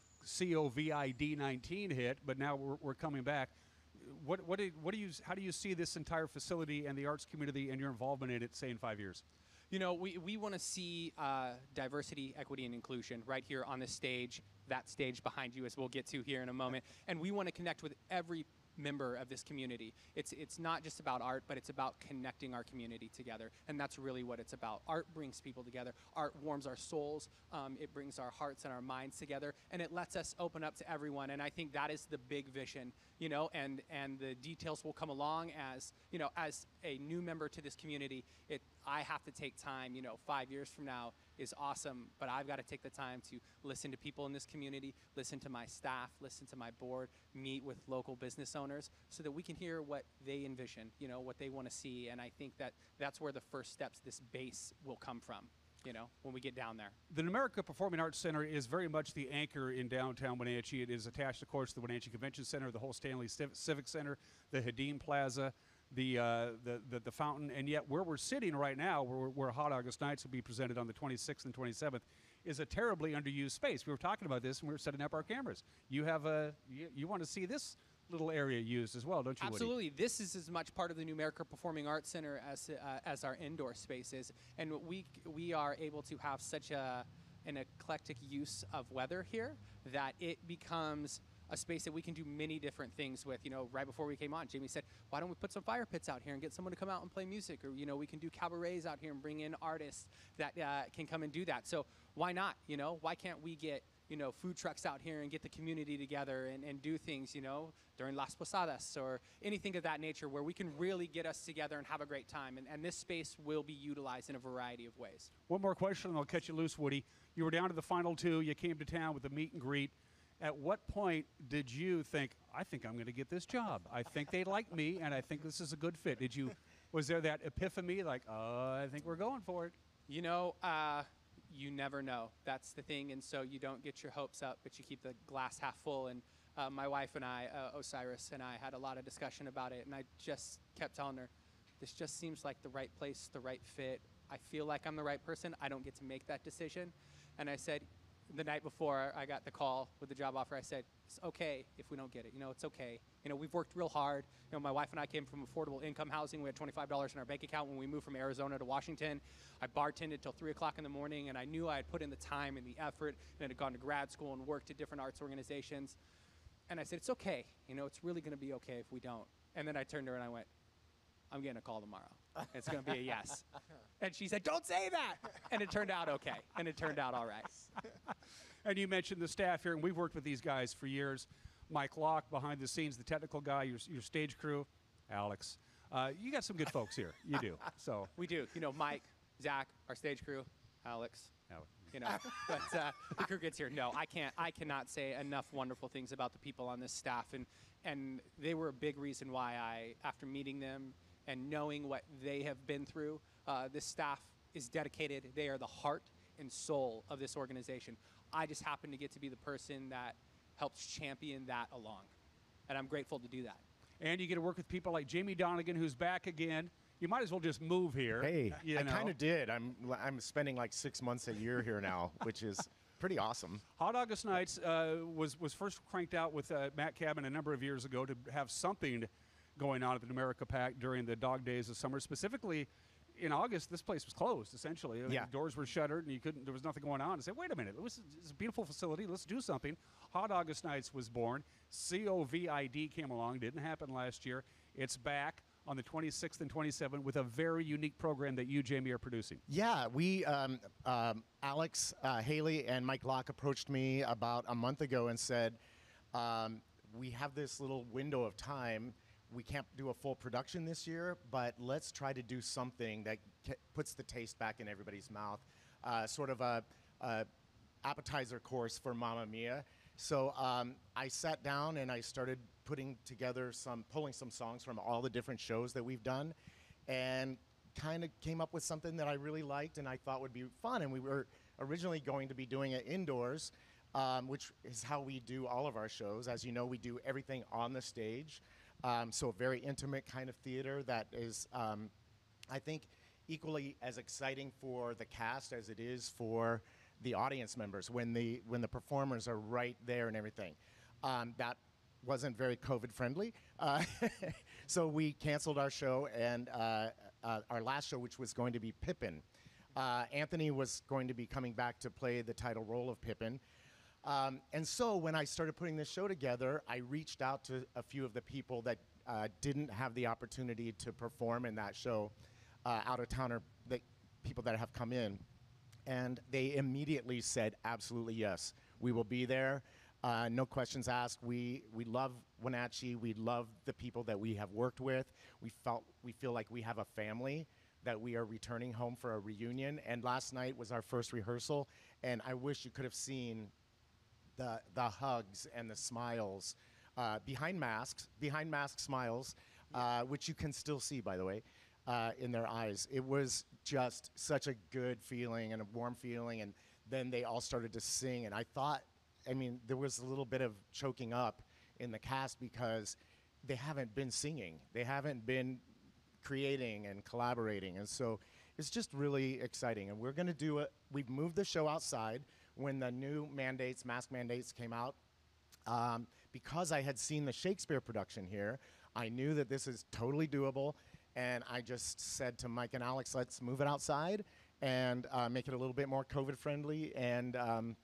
COVID nineteen hit, but now we're, we're coming back. What, what, do, what do you, how do you see this entire facility and the arts community and your involvement in it, say, in five years? You know, we, we want to see uh, diversity, equity, and inclusion right here on this stage, that stage behind you, as we'll get to here in a moment. And we want to connect with every member of this community. It's it's not just about art, but it's about connecting our community together, and that's really what it's about. Art brings people together. Art warms our souls. Um, it brings our hearts and our minds together, and it lets us open up to everyone. And I think that is the big vision, you know. And and the details will come along as you know, as a new member to this community. It I have to take time. You know, five years from now is awesome, but I've got to take the time to listen to people in this community, listen to my staff, listen to my board, meet with local business owners so that we can hear what they envision, you know, what they want to see. And I think that that's where the first steps, this base, will come from, you know, when we get down there. The Numerica Performing Arts Center is very much the anchor in downtown Wenatchee. It is attached, of course, to the Wenatchee Convention Center, the whole Stanley Civ Civic Center, the Hadim Plaza, the, uh, the, the the fountain, and yet where we're sitting right now, where, where Hot August Nights will be presented on the twenty-sixth and twenty-seventh, is a terribly underused space. We were talking about this when we were setting up our cameras. You have a you, you want to see this little area used as well, don't you, Woody? Absolutely. This is as much part of the Numerica Performing Arts Center as uh, as our indoor space is, and we we are able to have such a an eclectic use of weather here that it becomes a space that we can do many different things with. You know, right before we came on, Jamie said, why don't we put some fire pits out here and get someone to come out and play music? Or, you know, we can do cabarets out here and bring in artists that uh, can come and do that. So why not? You know, why can't we get, you know, food trucks out here and get the community together and, and do things, you know, during Las Posadas or anything of that nature where we can really get us together and have a great time. And, and this space will be utilized in a variety of ways. One more question and I'll catch you loose, Woody. You were down to the final two. You came to town with the meet and greet. At what point did you think, I think I'm going to get this job? I think they like me, and I think this is a good fit. Did you, was there that epiphany, like, oh, I think we're going for it? You know, uh, you never know. That's the thing, and so you don't get your hopes up, but you keep the glass half full. And uh, my wife and I, uh, Osiris and I, had a lot of discussion about it, and I just kept telling her, this just seems like the right place, the right fit. I feel like I'm the right person. I don't get to make that decision. And I said, the night before I got the call with the job offer, I said, it's okay if we don't get it. You know, it's okay. You know, we've worked real hard. You know, my wife and I came from affordable income housing. We had twenty-five dollars in our bank account when we moved from Arizona to Washington. I bartended till three o'clock in the morning, and I knew I had put in the time and the effort and had gone to grad school and worked at different arts organizations. And I said, it's okay. You know, it's really going to be okay if we don't. And then I turned to her and I went, I'm getting a call tomorrow. It's going to be a yes. And she said, don't say that. And it turned out okay. And it turned out all right. And you mentioned the staff here, and we've worked with these guys for years. Mike Locke, behind the scenes, the technical guy, your, your stage crew, Alex. Uh, you got some good folks here. You do. So we do. You know, Mike, Zach, our stage crew, Alex. Alex. You know, but uh, the crew gets here. No, I can't. I cannot say enough wonderful things about the people on this staff, and and they were a big reason why I, after meeting them and knowing what they have been through, uh, this staff is dedicated. They are the heart and soul of this organization. I just happen to get to be the person that helps champion that along, and I'm grateful to do that. And you get to work with people like Jamie Donegan, who's back again. You might as well just move here. Hey, you I know. kind of did. I'm I'm spending like six months a year here now, which is pretty awesome. Hot August Nights uh, was was first cranked out with uh, Matt Cabin a number of years ago to have something going on at the Numerica PAC during the dog days of summer. Specifically, in August, this place was closed. Essentially, I mean, yeah. the doors were shuttered, and you couldn't. There was nothing going on. I said, "Wait a minute! This is a beautiful facility. Let's do something." Hot August Nights was born. COVID came along. Didn't happen last year. It's back on the twenty-sixth and twenty-seventh with a very unique program that you, Jamie, are producing. Yeah, we, um, um, Alex, uh, Haley, and Mike Locke approached me about a month ago and said, um, we have this little window of time we can't do a full production this year, but let's try to do something that ca- puts the taste back in everybody's mouth, uh, sort of a, a appetizer course for Mamma Mia. So um, I sat down and I started putting together some, pulling some songs from all the different shows that we've done, and kind of came up with something that I really liked and I thought would be fun. And we were originally going to be doing it indoors, um, which is how we do all of our shows. As you know, we do everything on the stage. Um, so a very intimate kind of theater that is, um, I think, equally as exciting for the cast as it is for the audience members when the when the performers are right there and everything. Um, that wasn't very COVID friendly, uh, so we canceled our show, and uh, uh, our last show, which was going to be Pippin. Uh, Anthony was going to be coming back to play the title role of Pippin. Um, and so when I started putting this show together, I reached out to a few of the people that uh, didn't have the opportunity to perform in that show, uh, out-of-towner the people that have come in. And they immediately said, absolutely yes, we will be there. Uh, no questions asked. We we love Wenatchee. We love the people that we have worked with. We felt we feel like we have a family that we are returning home for a reunion. And last night was our first rehearsal, and I wish you could have seen the the hugs and the smiles uh, behind masks, behind mask smiles, uh, which you can still see, by the way, uh, in their eyes. It was just such a good feeling and a warm feeling. And then they all started to sing, and I thought, I mean, there was a little bit of choking up in the cast because they haven't been singing. They haven't been creating and collaborating. And so it's just really exciting. And we're going to do it. We've moved the show outside when the new mandates, mask mandates came out. Um, because I had seen the Shakespeare production here, I knew that this is totally doable. And I just said to Mike and Alex, let's move it outside and uh, make it a little bit more COVID friendly. And um,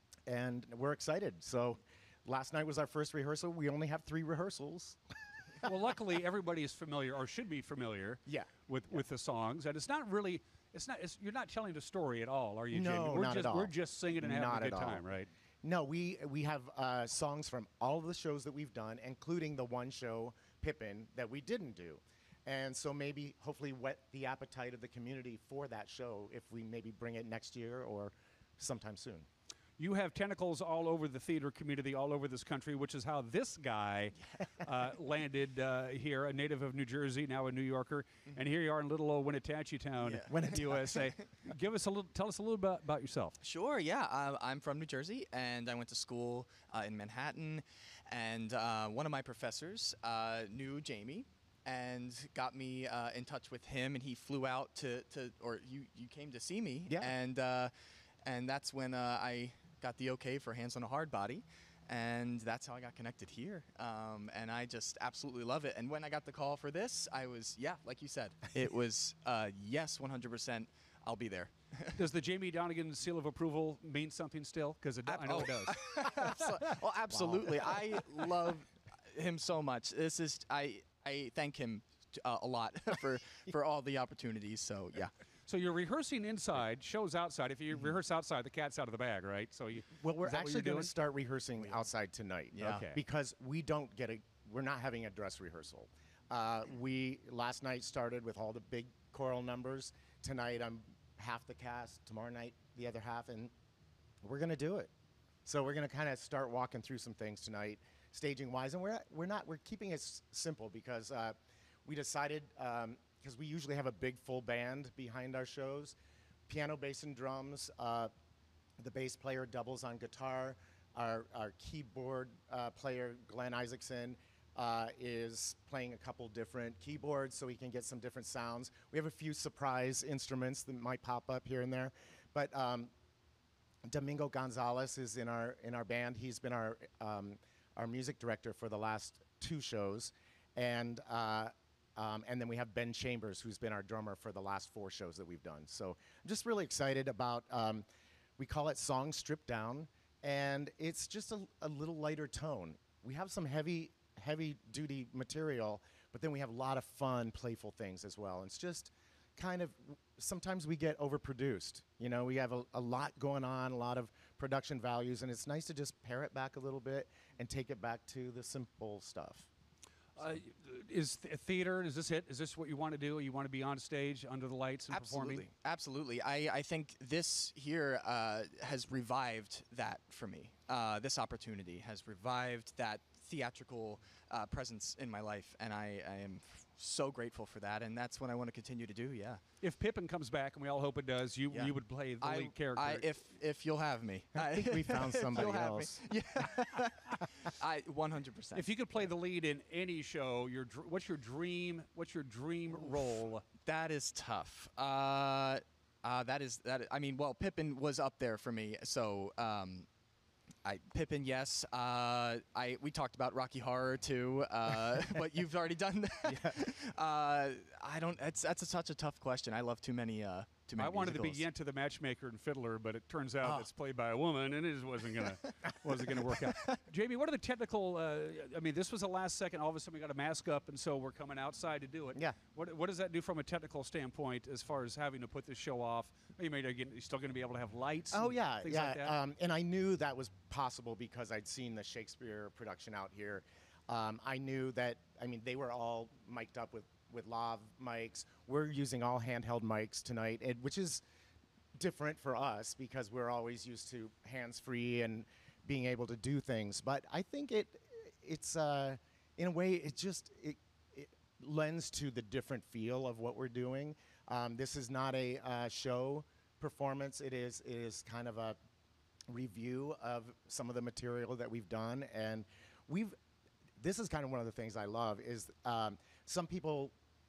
And we're excited. So last night was our first rehearsal. We only have three rehearsals. Well, luckily, everybody is familiar, or should be familiar, yeah. with, yeah. with the songs. And it's not really, it's not, it's, you're not telling the story at all, are you, no, Jamie? We're not just, at all. We're just singing and having not a good at time, all. right? No, we, we have uh, songs from all of the shows that we've done, including the one show, Pippin, that we didn't do. And so maybe, hopefully, whet the appetite of the community for that show if we maybe bring it next year or sometime soon. You have tentacles all over the theater community, all over this country, which is how this guy uh, landed uh, here, a native of New Jersey, now a New Yorker, mm-hmm. and here you are in little old Wenatchee town, yeah. Wenatchee, U S A. Give us a little, tell us a little bit about yourself. Sure, yeah. Uh, I'm from New Jersey, and I went to school uh, in Manhattan, and uh, one of my professors uh, knew Jamie and got me uh, in touch with him, and he flew out to, to or you, you came to see me, yeah. and, uh, and that's when uh, I got the okay for Hands on a Hard Body, and that's how I got connected here. Um, and I just absolutely love it. And when I got the call for this, I was, yeah, like you said, it was uh, yes, one hundred percent, I'll be there. Does the Jamie Donegan seal of approval mean something still? Because I know oh. it does. Well, absolutely. Wow. I love him so much. This is, I, I thank him uh, a lot for, for all the opportunities, so yeah. So you're rehearsing inside, shows outside. If you mm-hmm. rehearse outside, the cat's out of the bag, right? So you. Well, we're actually going to start rehearsing outside tonight. Yeah. Okay. Because we don't get a, we're not having a dress rehearsal. Uh, we last night started with all the big choral numbers. Tonight I'm half the cast. Tomorrow night the other half, and we're going to do it. So we're going to kind of start walking through some things tonight, staging wise, and we're we're not we're keeping it s- simple because uh, we decided. Um, because we usually have a big full band behind our shows, piano, bass, and drums. Uh, the bass player doubles on guitar. Our, our keyboard uh, player, Glenn Isaacson, uh, is playing a couple different keyboards so he can get some different sounds. We have a few surprise instruments that might pop up here and there. But um, Domingo Gonzalez is in our, in our band. He's been our, um, our music director for the last two shows. And uh, Um, and then we have Ben Chambers, who's been our drummer for the last four shows that we've done. So I'm just really excited about, um, we call it Songs Stripped Down, and it's just a, a little lighter tone. We have some heavy, heavy duty material, but then we have a lot of fun, playful things as well. And it's just kind of, sometimes we get overproduced. You know, we have a, a lot going on, a lot of production values, and it's nice to just pare it back a little bit and take it back to the simple stuff. Uh, is th- theater, is this it? Is this what you want to do? You want to be on stage under the lights and Absolutely. performing? Absolutely. I, I think this here uh, has revived that for me. Uh, this opportunity has revived that theatrical uh, presence in my life, and I, I am f- so grateful for that, and that's what I want to continue to do, yeah. If Pippin comes back, and we all hope it does, you Yeah. you would play the I, lead character. I, if, if you'll have me. I think we found If somebody you'll have me. else. Yeah. I, one hundred percent. If you could play the lead in any show, your dr- what's your dream? What's your dream role? That is tough. Uh, uh, that is that. I mean, well, Pippin was up there for me. So, um, I Pippin, yes. Uh, I we talked about Rocky Horror too, uh, but you've already done that. Yeah. Uh, I don't. It's that's a, such a tough question. I love too many. Uh, too many I wanted musicals. to be Yenta the Matchmaker and Fiddler, but it turns out Ah. it's played by a woman, and it just wasn't gonna wasn't gonna work out. Jamie, what are the technical? Uh, I mean, this was the last second. All of a sudden, we got a mask up, and so we're coming outside to do it. Yeah. What what does that do from a technical standpoint, as far as having to put this show off? You mean, are you still going to be able to have lights? Oh and yeah, things yeah. like that? Um, and I knew that was possible because I'd seen the Shakespeare production out here. Um, I knew that. I mean, they were all mic'd up with with lav mics. We're using all handheld mics tonight, and, which is different for us because we're always used to hands-free and being able to do things. But I think it it's uh, in a way it just it, it lends to the different feel of what we're doing. Um, this is not a uh, show performance. It is it is kind of a review of some of the material that we've done, and we've. This is kind of one of the things I love is um, some people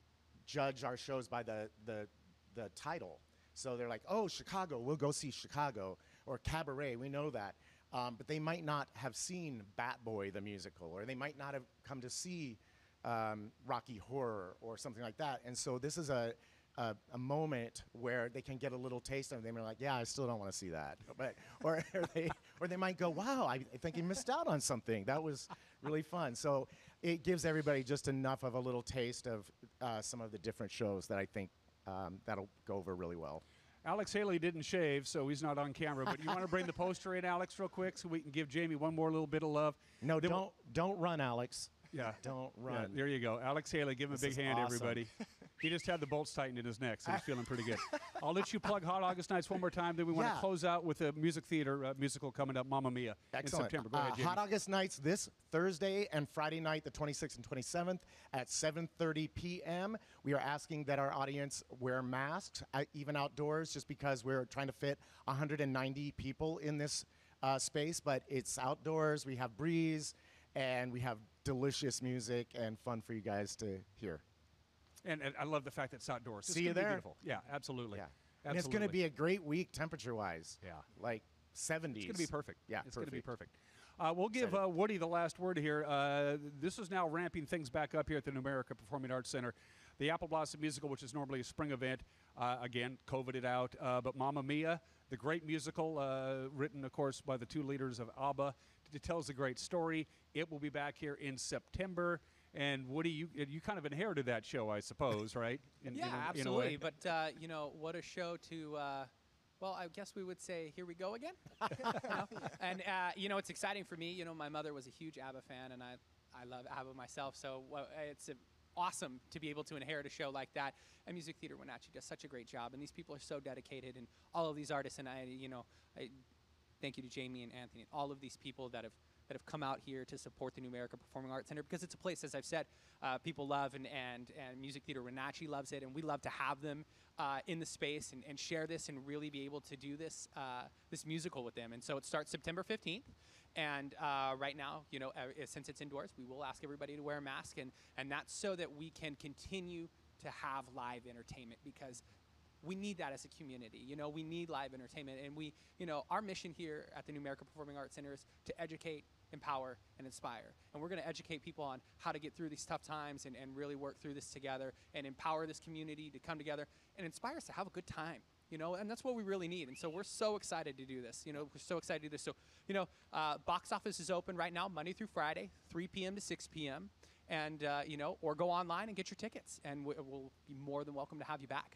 judge our shows by the the the title. So they're like, oh, Chicago, we'll go see Chicago, or Cabaret, we know that. Um, but they might not have seen Bat Boy the musical, or they might not have come to see um, Rocky Horror or something like that. And so this is a, a, a moment where they can get a little taste of it. They're like, yeah, I still don't want to see that. But, or, or, they, or they might go, wow, I, I think you missed out on something. That was really fun. So it gives everybody just enough of a little taste of uh, some of the different shows that I think Um, that'll go over really well. Alex Haley didn't shave, so he's not on camera. But you want to bring the poster in, Alex, real quick, so we can give Jamie one more little bit of love. No, Then don't we'll- don't run, Alex. Yeah. Don't Yeah, run. there you go. Alex Haley, give him This a big is hand, awesome. everybody. He just had the bolts tightened in his neck, so he's feeling pretty good. I'll let you plug Hot August Nights one more time. Then we want to Yeah. close out with a music theater uh, musical coming up, Mamma Mia, Excellent. in September. Go Uh, ahead, Jamie. Hot August Nights this Thursday and Friday night, the twenty-sixth and twenty-seventh at seven thirty p m We are asking that our audience wear masks, uh, even outdoors, just because we're trying to fit one hundred ninety people in this uh, space. But it's outdoors. We have breeze, and we have delicious music and fun for you guys to hear. And, and I love the fact that it's outdoors. It's See you gonna be there. Beautiful. Yeah, absolutely. Yeah. absolutely. And it's going to be a great week temperature-wise. Yeah. Like seventies. It's going to be perfect. Yeah, it's going to be perfect. perfect. Uh, we'll give uh, Woody the last word here. Uh, this is now ramping things back up here at the Numerica Performing Arts Center. The Apple Blossom Musical, which is normally a spring event, uh, again, COVIDed out. Uh, but Mamma Mia, the great musical, uh, written, of course, by the two leaders of ABBA, it tells a great story. It will be back here in September. And Woody, you you kind of inherited that show, I suppose, right? In, yeah, in a, absolutely. In a way. But uh, you know, what a show to. Uh, well, I guess we would say, here we go again. You know? And uh, you know, it's exciting for me. You know, my mother was a huge ABBA fan, and I I love ABBA myself. So well, it's a, awesome to be able to inherit a show like that. And Music Theater Wenatchee does such a great job, and these people are so dedicated, and all of these artists. And I, you know, I thank you to Jamie and Anthony and all of these people that have. that have come out here to support the Numerica Performing Arts Center, because it's a place, as I've said, uh, people love, and, and, and Music Theater Wenatchee loves it, and we love to have them uh, in the space and, and share this and really be able to do this uh, this musical with them. And so it starts September fifteenth, and uh, right now, you know, uh, since it's indoors, we will ask everybody to wear a mask, and, and that's so that we can continue to have live entertainment, because we need that as a community. You know, we need live entertainment, and we, you know, our mission here at the Numerica Performing Arts Center is to educate, empower, and inspire. And we're going to educate people on how to get through these tough times and, and really work through this together, and empower this community to come together and inspire us to have a good time. You know, and that's what we really need. And so we're so excited to do this. You know, we're so excited to do this. So, you know, uh, box office is open right now, Monday through Friday, three p m to six p m And, uh, you know, or go online and get your tickets, and we, we'll be more than welcome to have you back.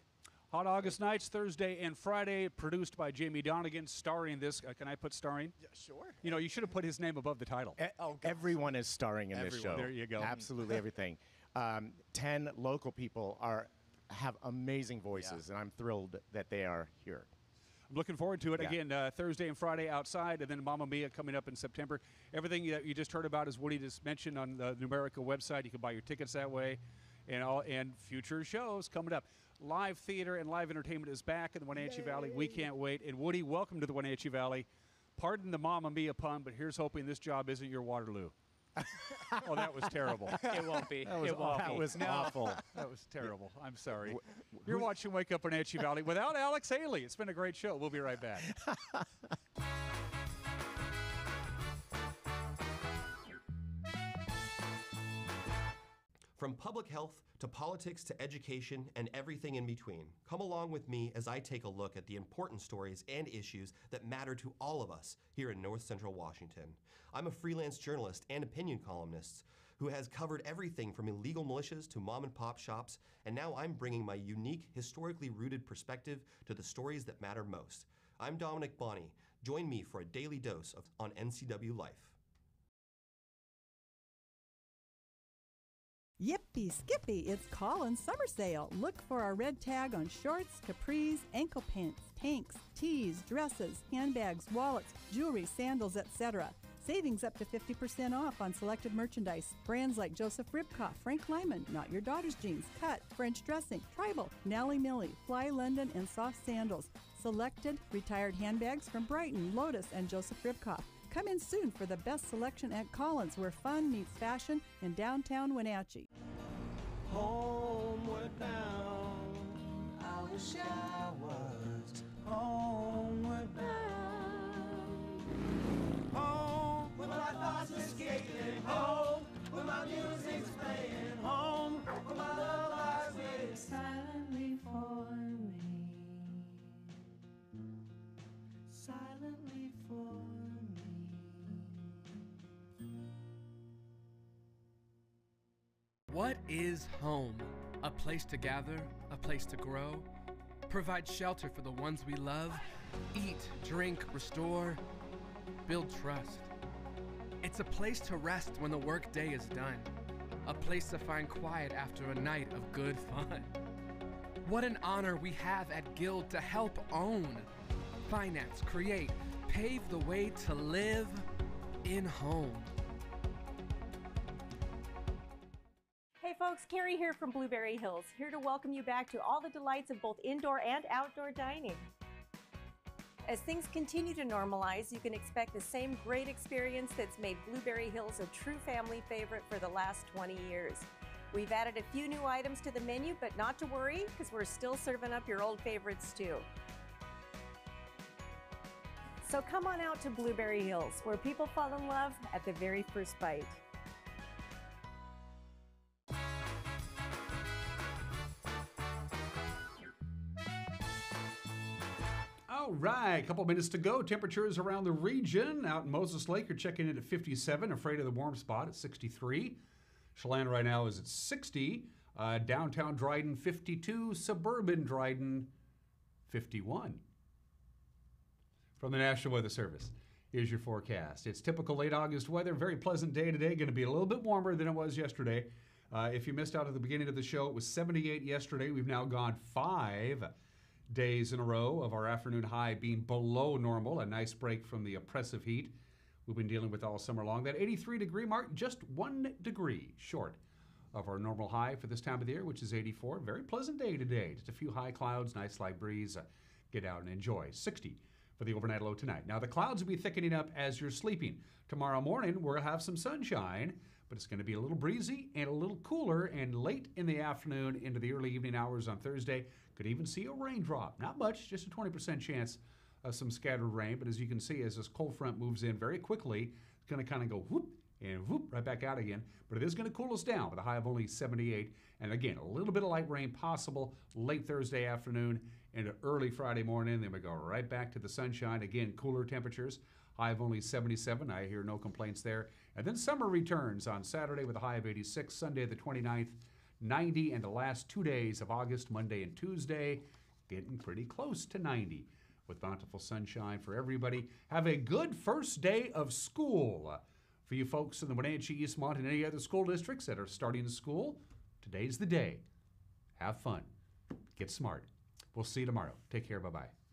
Hot August Nights, Thursday and Friday, produced by Jamie Donegan, starring this. Uh, can I put starring? Yeah, sure. You know, you should have put his name above the title. E- Everyone is starring in this Everyone. show. There you go. Absolutely everything. Um, ten local people are have amazing voices, Yeah. and I'm thrilled that they are here. I'm looking forward to it. Yeah. Again, uh, Thursday and Friday outside, and then Mamma Mia coming up in September. Everything that you just heard about is Woody just mentioned on the Numerica website. You can buy your tickets that way, and all and future shows coming up. Live theater and live entertainment is back in the Wenatchee Valley. We can't wait. And Woody, welcome to the Wenatchee Valley. Pardon the Mamma Mia pun, but here's hoping this job isn't your Waterloo. Oh, that was terrible. It won't be. That was it won't awful. be. That was No. awful. That was terrible. I'm sorry. You're watching Wake Up Wenatchee Valley without Alex Haley. It's been a great show. We'll be right back. From public health to politics to education and everything in between, come along with me as I take a look at the important stories and issues that matter to all of us here in North Central Washington. I'm a freelance journalist and opinion columnist who has covered everything from illegal militias to mom and pop shops, and now I'm bringing my unique, historically rooted perspective to the stories that matter most. I'm Dominic Bonney. Join me for a daily dose of on N C W Life. Yippee skippy, it's Collins summer sale. Look for our red tag on shorts, capris, ankle pants, tanks, tees, dresses, handbags, wallets, jewelry, sandals, et cetera. Savings up to fifty percent off on selected merchandise. Brands like Joseph Ribkoff, Frank Lyman, Not Your Daughter's Jeans, Cut, French Dressing, Tribal, Nellie Millie, Fly London, and Soft Sandals. Selected retired handbags from Brighton, Lotus, and Joseph Ribkoff. Come in soon for the best selection at Collins, where fun meets fashion in downtown Wenatchee. Homeward bound, I wish I was homeward bound. Home, where my thoughts escaping. Home, where my music's playing. Home, where my love lies waiting silently for me. Silently for me. What is home? A place to gather, a place to grow, provide shelter for the ones we love, eat, drink, restore, build trust. It's a place to rest when the workday is done, a place to find quiet after a night of good fun. What an honor we have at Guild to help own, finance, create, pave the way to live in home. Hey folks, Carrie here from Blueberry Hills, here to welcome you back to all the delights of both indoor and outdoor dining. As things continue to normalize, you can expect the same great experience that's made Blueberry Hills a true family favorite for the last twenty years. We've added a few new items to the menu, but not to worry, because we're still serving up your old favorites too. So come on out to Blueberry Hills, where people fall in love at the very first bite. All right, a couple minutes to go. Temperatures around the region. Out in Moses Lake, you're checking in at fifty-seven. Afraid of the warm spot at sixty-three. Chelan right now is at sixty. Uh, downtown Dryden, fifty-two. Suburban Dryden, fifty-one. From the National Weather Service, here's your forecast. It's typical late August weather. Very pleasant day today. Going to be a little bit warmer than it was yesterday. Uh, if you missed out at the beginning of the show, it was seventy-eight yesterday. We've now gone five days in a row of our afternoon high being below normal, a nice break from the oppressive heat we've been dealing with all summer long. That eighty-three degree mark, just one degree short of our normal high for this time of the year, which is eighty-four. Very pleasant day today. Just a few high clouds, nice light breeze. Uh, get out and enjoy. sixty for the overnight low tonight. Now, the clouds will be thickening up as you're sleeping. Tomorrow morning, we'll have some sunshine, but it's going to be a little breezy and a little cooler, and late in the afternoon into the early evening hours on Thursday, could even see a raindrop. Not much, just a twenty percent chance of some scattered rain, but as you can see, as this cold front moves in very quickly, it's going to kind of go whoop and whoop right back out again, but it is going to cool us down with a high of only seventy-eight, and again, a little bit of light rain possible late Thursday afternoon into early Friday morning. Then we go right back to the sunshine. Again, cooler temperatures, high of only seventy-seven. I hear no complaints there. And then summer returns on Saturday with a high of eighty-six, Sunday the twenty-ninth, ninety, and the last two days of August, Monday and Tuesday, getting pretty close to ninety with bountiful sunshine for everybody. Have a good first day of school. For you folks in the Wenatchee, Eastmont, and any other school districts that are starting school, today's the day. Have fun. Get smart. We'll see you tomorrow. Take care. Bye-bye.